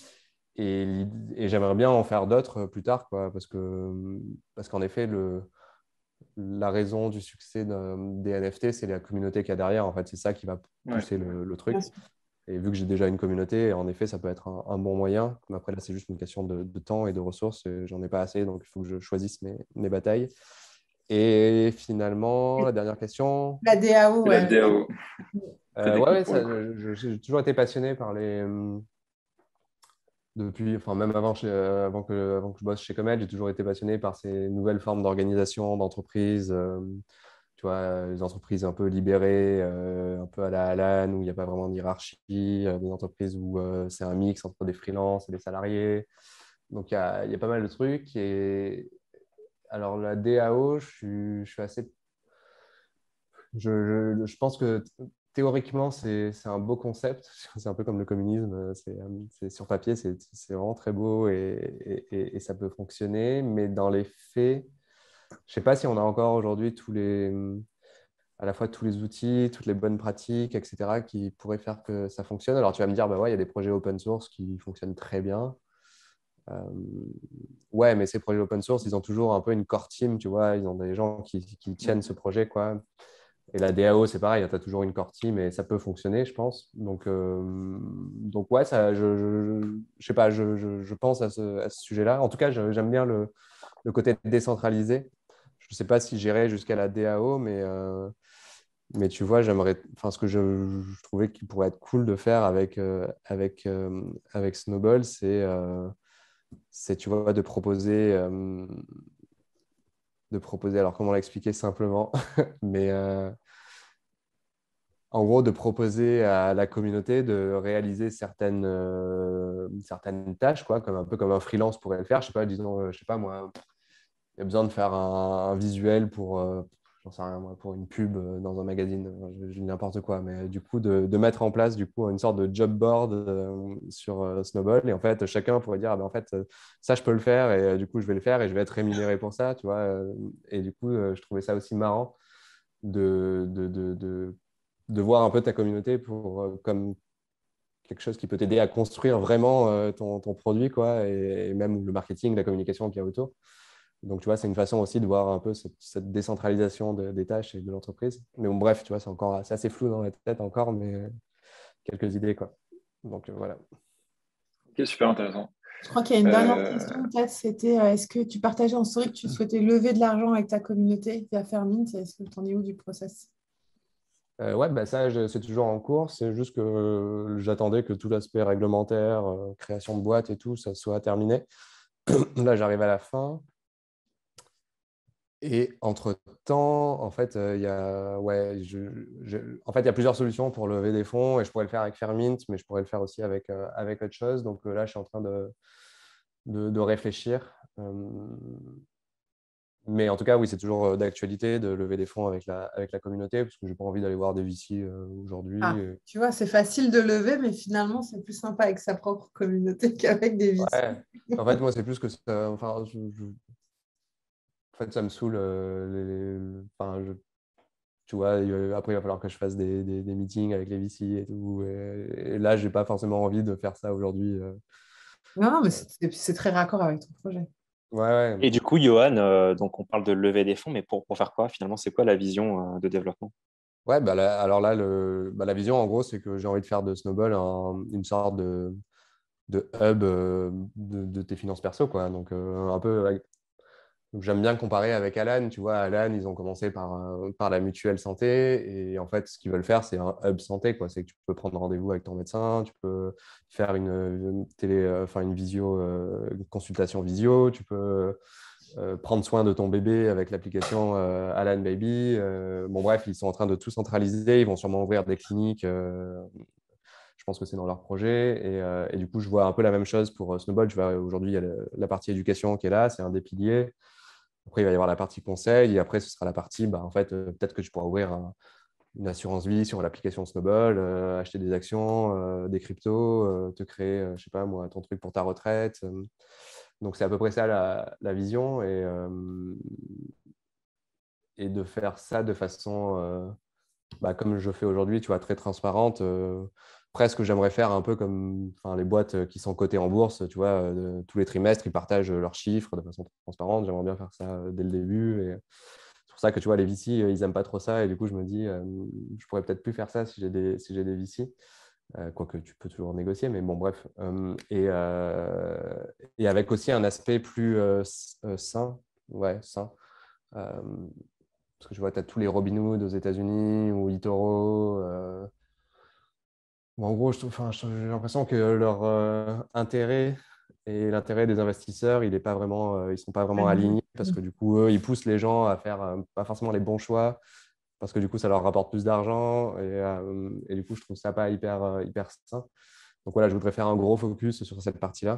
Et, l'id- et j'aimerais bien en faire d'autres plus tard, quoi, parce que, parce qu'en effet, le la raison du succès d'un- des N F T, c'est la communauté qu'il y a derrière. En fait, c'est ça qui va Ouais. pousser le, le Bien truc. sûr. Et vu que j'ai déjà une communauté, en effet, ça peut être un, un bon moyen. Mais après, là, c'est juste une question de, de temps et de ressources. Et j'en ai pas assez, donc il faut que je choisisse mes, mes batailles. Et finalement, la dernière question. La D A O, Et la ouais. D A O, très Euh, ouais, technique ouais, pour le ça, coup. je- je- j'ai toujours été passionné par les, depuis, enfin, même avant, chez- euh, avant que, avant que je bosse chez Comet, j'ai toujours été passionné par ces nouvelles formes d'organisation, d'entreprise. euh, tu vois, euh, les entreprises un peu libérées, euh, un peu à la Alan, où il n'y a pas vraiment de hiérarchie, euh, des entreprises où euh, c'est un mix entre des freelances et des salariés. Donc, il y a, il y a pas mal de trucs. Et alors, la D A O, je suis, je suis assez. Je, je, je pense que théoriquement, c'est c'est un beau concept. C'est un peu comme le communisme. C'est c'est- sur papier, c'est c'est vraiment très beau et, et, et ça peut fonctionner. Mais dans les faits, je ne sais pas si on a encore aujourd'hui tous les, à la fois tous les outils, toutes les bonnes pratiques, et cetera, qui pourraient faire que ça fonctionne. Alors, tu vas me dire, bah ouais, il y a des projets open source qui fonctionnent très bien. Euh, ouais, mais ces projets open source, ils ont toujours un peu une core team, tu vois. Ils ont des gens qui, qui tiennent ce projet, quoi. Et la D A O, c'est pareil, tu as toujours une core team et ça peut fonctionner, je pense. Donc, euh, donc ouais, ça, je, je, je sais pas, je, je, je pense à ce, à ce sujet-là. En tout cas, je- j'aime bien le, le côté décentralisé. Je ne sais pas si j'irai jusqu'à la D A O, mais, euh, mais tu vois, j'aimerais, enfin, ce que je, je trouvais qu'il pourrait être cool de faire avec, euh, avec, euh, avec Snowball, c'est, euh, c'est, tu vois, de proposer, euh, de proposer, alors comment l'expliquer simplement, mais euh, en gros, de proposer à la communauté de réaliser certaines, euh, certaines tâches, quoi, comme un peu comme un freelance pourrait le faire. Je sais pas, disons, euh, je sais pas moi, il y a besoin de faire un, un visuel pour, euh, j'en sais rien, moi, pour une pub euh, dans un magazine, euh, je, je dis n'importe quoi, mais du coup, de, de mettre en place du coup une sorte de job board euh, sur euh, Snowball. Et en fait, chacun pourrait dire, ah ben, en fait, euh, ça, je peux le faire et euh, du coup, je vais le faire et je vais être rémunéré pour ça, tu vois. euh, et du coup, euh, je trouvais ça aussi marrant de, de, de, de, de voir un peu ta communauté pour, euh, comme quelque chose qui peut t'aider à construire vraiment euh, ton, ton produit, quoi, et, et même le marketing, la communication qu'il y a autour. Donc, tu vois, c'est une façon aussi de voir un peu cette, cette décentralisation de- des tâches et de l'entreprise. Mais bon, bref, tu vois, c'est encore c'est assez flou dans la tête encore, mais euh, quelques idées, quoi. Donc, euh, voilà. Ok, super intéressant. Je crois qu'il y a une dernière Euh, question, peut-être, c'était euh, est-ce que tu partageais en story que tu souhaitais lever de l'argent avec ta communauté via Fairmint? Est-ce que tu en es où du process? Euh, ouais, bah ça, je- c'est toujours en cours. C'est juste que euh, j'attendais que tout l'aspect réglementaire, euh, création de boîte et tout, ça soit terminé. Là, j'arrive à la fin. Et entre-temps, en fait, euh, il y a, ouais, je- je- en fait, il y a plusieurs solutions pour lever des fonds et je pourrais le faire avec Fairmint, mais je pourrais le faire aussi avec, euh, avec autre chose. Donc euh, là, je suis en train de, de, de réfléchir. Euh, mais en tout cas, oui, c'est toujours euh, d'actualité de lever des fonds avec la, avec la communauté parce que j'ai pas envie d'aller voir des V C euh, aujourd'hui. Ah, Et- tu vois, c'est facile de lever, mais finalement, c'est plus sympa avec sa propre communauté qu'avec des V C. Ouais. En fait, moi, c'est plus que ça. Enfin, je- je- en fait, ça me saoule. euh, les- les- enfin, je- tu vois, il va- après, il va falloir que je fasse des, des, des meetings avec les V C et tout. Et, et là, j'ai pas forcément envie de faire ça aujourd'hui. euh. Non, non, mais Euh, c'est c'est très raccord avec ton projet. ouais, ouais. Et du coup, Johan, euh, donc on parle de lever des fonds, mais pour, pour faire quoi finalement? C'est quoi la vision euh, de développement? Ouais, bah là- alors là, le, bah, la vision, en gros, c'est que j'ai envie de faire de Snowball un- une sorte de, de hub euh, de, de tes finances perso, quoi. Donc, euh, un peu avec- donc, j'aime bien comparer avec Alan. Tu vois, Alan, ils ont commencé par, euh, par la mutuelle santé. Et en fait, ce qu'ils veulent faire, c'est un hub santé, quoi. C'est que tu peux prendre rendez-vous avec ton médecin, tu peux faire une, une télé, euh, enfin, une visio, euh, une consultation visio, tu peux euh, prendre soin de ton bébé avec l'application euh, Alan Baby. Euh, bon, bref, ils sont en train de tout centraliser. Ils vont sûrement ouvrir des cliniques. euh, je pense que c'est dans leur projet. Et, euh, et du coup, je vois un peu la même chose pour euh, Snowball. Tu vois, aujourd'hui, il y a le- la partie éducation qui est là, c'est un des piliers. Après, il va y avoir la partie conseil. Et après, ce sera la partie, bah, en fait, euh, peut-être que tu pourras ouvrir un- une assurance vie sur l'application Snowball, euh, acheter des actions, euh, des cryptos, euh, te créer, euh, je sais pas moi, ton truc pour ta retraite. euh. Donc, c'est à peu près ça la, la vision. Et, euh, et de faire ça de façon, euh, bah, comme je fais aujourd'hui, tu vois, très transparente. euh, presque, j'aimerais faire un peu comme enfin, les boîtes qui sont cotées en bourse, tu vois, euh, tous les trimestres, ils partagent leurs chiffres de façon transparente. J'aimerais bien faire ça euh, dès le début. Et c'est pour ça que, tu vois, les V C, euh, ils n'aiment pas trop ça. Et du coup, je me dis, euh, je pourrais peut-être plus faire ça si j'ai des, si j'ai des V C. Euh, quoique tu peux toujours négocier, mais bon, bref. Euh, et, euh, et avec aussi un aspect plus euh, s- euh, sain, ouais, sain. Euh, parce que je vois, tu as tous les Robinhood aux États-Unis ou eToro. Euh, Bon, en gros, je trouve- enfin, je- j'ai l'impression que leur euh, intérêt et l'intérêt des investisseurs, il est pas vraiment, euh, ils sont pas vraiment alignés parce que du coup, eux, ils poussent les gens à faire euh, pas forcément les bons choix parce que du coup, ça leur rapporte plus d'argent et, euh, et du coup, je trouve ça pas hyper, euh, hyper sain. Donc voilà, je voudrais faire un gros focus sur cette partie-là.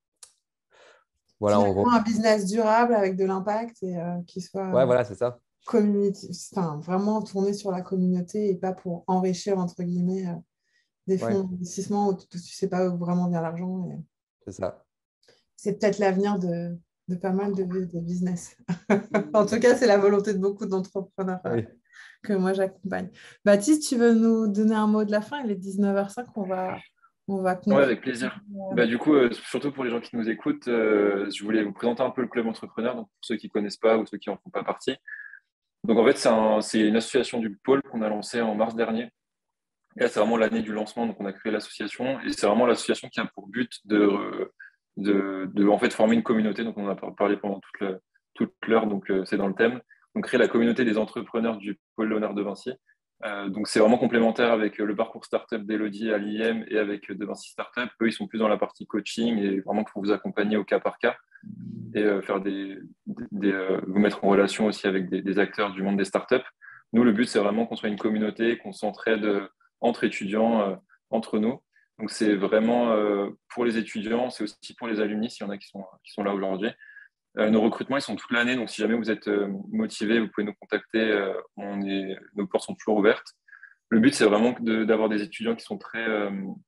Voilà, en Finalement, gros. un business durable avec de l'impact et euh, qui soit Ouais, euh, voilà, c'est ça. community, enfin, vraiment tourné sur la communauté et pas pour enrichir, entre guillemets, euh, des Ouais, fonds d'investissement où tu ne sais pas où vraiment vient l'argent. Et c'est ça. c'est peut-être l'avenir de, de pas mal de, de business. En tout cas, c'est la volonté de beaucoup d'entrepreneurs euh, Oui. que moi j'accompagne. Baptiste, tu veux nous donner un mot de la fin? Il est dix-neuf heures cinq, on va, on va Ouais, conclure. avec plaisir. Bah, du coup, euh, surtout pour les gens qui nous écoutent, euh, je voulais vous présenter un peu le Club Entrepreneur, donc pour ceux qui ne connaissent pas ou ceux qui n'en font pas partie. Donc en fait, c'est un- c'est une association du pôle qu'on a lancée en mars dernier. Et là, c'est vraiment l'année du lancement, donc on a créé l'association et c'est vraiment l'association qui a pour but de, de, de en fait, former une communauté. Donc on en a parlé pendant toute le- toute l'heure, donc euh, c'est dans le thème. Donc créer la communauté des entrepreneurs du pôle Léonard de Vinci. Euh, donc c'est vraiment complémentaire avec euh, le parcours startup d'Elodie à l'I M et avec euh, de Vinci Startup. Eux, ils sont plus dans la partie coaching et vraiment pour vous accompagner au cas par cas et euh, faire des, des euh, vous mettre en relation aussi avec des, des acteurs du monde des startups. Nous, le but, c'est vraiment qu'on soit une communauté, qu'on s'entraide euh, entre étudiants, euh, entre nous. Donc, c'est vraiment euh, pour les étudiants, c'est aussi pour les alumni, s'il y en a qui sont, qui sont là aujourd'hui. Euh, nos recrutements, ils sont toute l'année, donc si jamais vous êtes euh, motivé, vous pouvez nous contacter. Euh, on est, nos portes sont toujours ouvertes. Le but, c'est vraiment de- d'avoir des étudiants qui sont très, euh,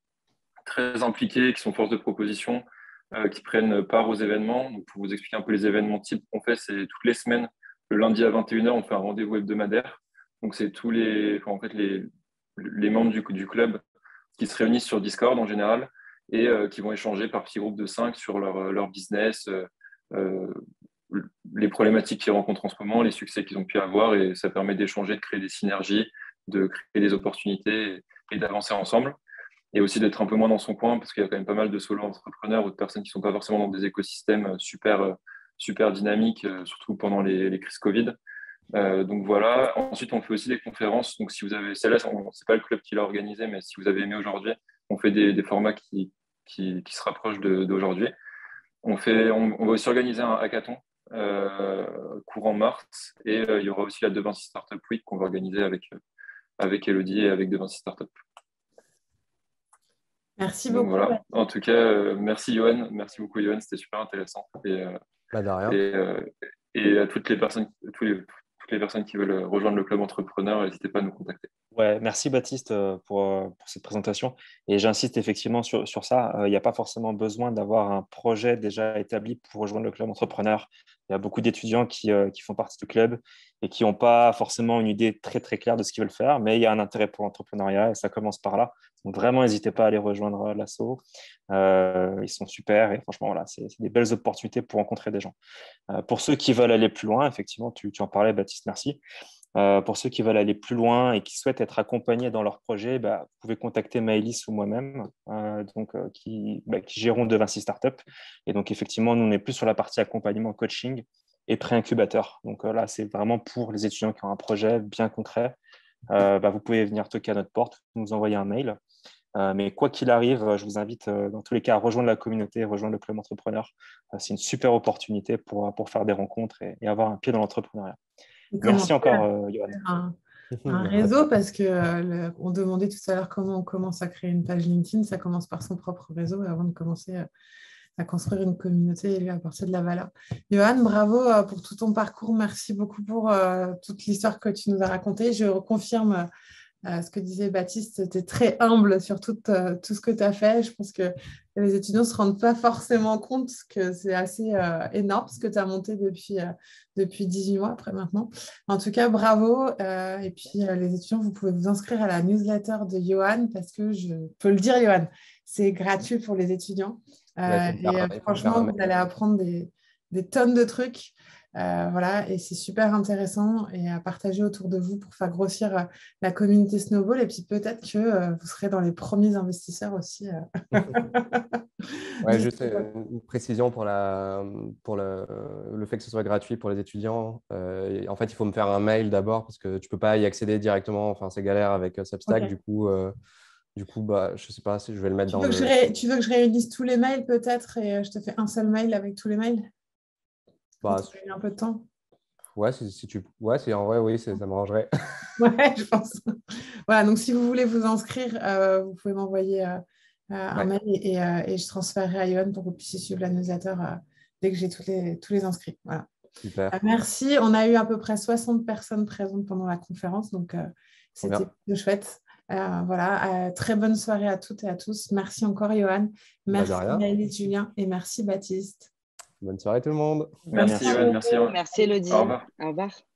très impliqués, qui sont force de proposition, euh, qui prennent part aux événements. Donc, pour vous expliquer un peu les événements types qu'on fait, c'est toutes les semaines, le lundi à vingt et une heures, on fait un rendez-vous hebdomadaire. Donc, c'est tous les, enfin, en fait, les, les membres du, du club qui se réunissent sur Discord en général et euh, qui vont échanger par petits groupes de cinq sur leur, leur business, euh, euh, les problématiques qu'ils rencontrent en ce moment, les succès qu'ils ont pu avoir. Et ça permet d'échanger, de créer des synergies, de créer des opportunités et, et d'avancer ensemble et aussi d'être un peu moins dans son coin parce qu'il y a quand même pas mal de solo entrepreneurs ou de personnes qui sont pas forcément dans des écosystèmes super, super dynamiques, surtout pendant les, les crises Covid. Euh, donc voilà. Ensuite, on fait aussi des conférences. Donc si vous avez, celle-là, c'est pas le club qui l'a organisé, mais si vous avez aimé aujourd'hui, on fait des, des formats qui, qui, qui se rapprochent d'aujourd'hui. On fait, on, on va aussi organiser un hackathon euh, courant mars et euh, il y aura aussi la De Vinci Startup Week qu'on va organiser avec, avec Elodie et avec De Vinci Startup. Merci Donc beaucoup. voilà. En tout cas, euh, merci Johan. Merci beaucoup Johan. C'était super intéressant. Et, euh, Bah, de rien. et, euh, et à toutes les personnes, tous les, toutes les personnes qui veulent rejoindre le club entrepreneur, n'hésitez pas à nous contacter. Ouais, merci Baptiste euh, pour, euh, pour cette présentation. Et j'insiste effectivement sur, sur ça. Euh, Il n'y a pas forcément besoin d'avoir un projet déjà établi pour rejoindre le club entrepreneur. Il y a beaucoup d'étudiants qui, euh, qui font partie du club et qui n'ont pas forcément une idée très très claire de ce qu'ils veulent faire, mais il y a un intérêt pour l'entrepreneuriat et ça commence par là. Donc vraiment, n'hésitez pas à aller rejoindre euh, l'asso. Euh, ils sont super et franchement, voilà, c'est c'est des belles opportunités pour rencontrer des gens. Euh, pour ceux qui veulent aller plus loin, effectivement, tu, tu en parlais, Baptiste, merci. Euh, pour ceux qui veulent aller plus loin et qui souhaitent être accompagnés dans leur projet, bah, vous pouvez contacter Maëlys ou moi-même, euh, donc, euh, qui, bah, qui gérons De Vinci Startup. Et donc, effectivement, nous, on est plus sur la partie accompagnement, coaching et pré-incubateur. Donc euh, là, c'est vraiment pour les étudiants qui ont un projet bien concret. Euh, bah, vous pouvez venir toquer à notre porte, nous envoyer un mail. Euh, mais quoi qu'il arrive, je vous invite euh, dans tous les cas à rejoindre la communauté, rejoindre le club entrepreneur. Euh, c'est une super opportunité pour, pour faire des rencontres et, et avoir un pied dans l'entrepreneuriat. Et Merci commencer encore, à euh, Johan. faire un, un réseau parce que euh, le- on demandait tout à l'heure comment on commence à créer une page LinkedIn. Ça commence par son propre réseau avant de commencer à, à construire une communauté et lui apporter de la valeur. Johan, bravo euh, pour tout ton parcours. Merci beaucoup pour euh, toute l'histoire que tu nous as racontée. Je confirme euh, ce que disait Baptiste, tu es très humble sur tout, euh, tout ce que tu as fait. Je pense que les étudiants ne se rendent pas forcément compte que c'est assez euh, énorme ce que tu as monté depuis, euh, depuis dix-huit mois après maintenant. En tout cas, bravo. Euh, et puis, euh, les étudiants, vous pouvez vous inscrire à la newsletter de Johan parce que je peux le dire, Johan, c'est gratuit pour les étudiants. Bah, il Euh, faut me et faire, euh, il faut me faire un franchement, mail. vous allez apprendre des, des tonnes de trucs. Euh, voilà, et c'est super intéressant et à partager autour de vous pour faire grossir euh, la communauté Snowball. Et puis peut-être que euh, vous serez dans les premiers investisseurs aussi. Euh, Ouais, de juste Snowball. euh, une précision pour, la, pour le, le fait que ce soit gratuit pour les étudiants. Euh, en fait, il faut me faire un mail d'abord parce que tu ne peux pas y accéder directement. Enfin, c'est galère avec euh, Substack. Ok. Du coup, euh, Du coup, bah, je ne sais pas si je vais le mettre Tu dans veux, le... que je ré... tu veux que je réunisse tous les mails peut-être et euh, je te fais un seul mail avec tous les mails pour Bah, te gagner un peu de temps. ouais, si, si tu... ouais, si en vrai, oui, ça m'arrangerait. Ouais, je pense. Voilà, donc si vous voulez vous inscrire, euh, vous pouvez m'envoyer euh, euh, un Ouais. mail et, et, euh, et je transférerai à Yoann pour que vous puissiez suivre la newsletter euh, dès que j'ai tous les, tous les inscrits. Voilà. Super. Euh, merci. On a eu à peu près soixante personnes présentes pendant la conférence, donc euh, Trop c'était bien. plutôt chouette. Euh, voilà, euh, très bonne soirée à toutes et à tous. Merci encore, Yoann. Bah, de Merci, rien. Maëlys, Julien, et merci, Baptiste. Bonne soirée tout le monde. Bonne Merci, Merci. Yoann. soirée. Merci, Romain. Merci, Au Elodie. revoir. Au revoir.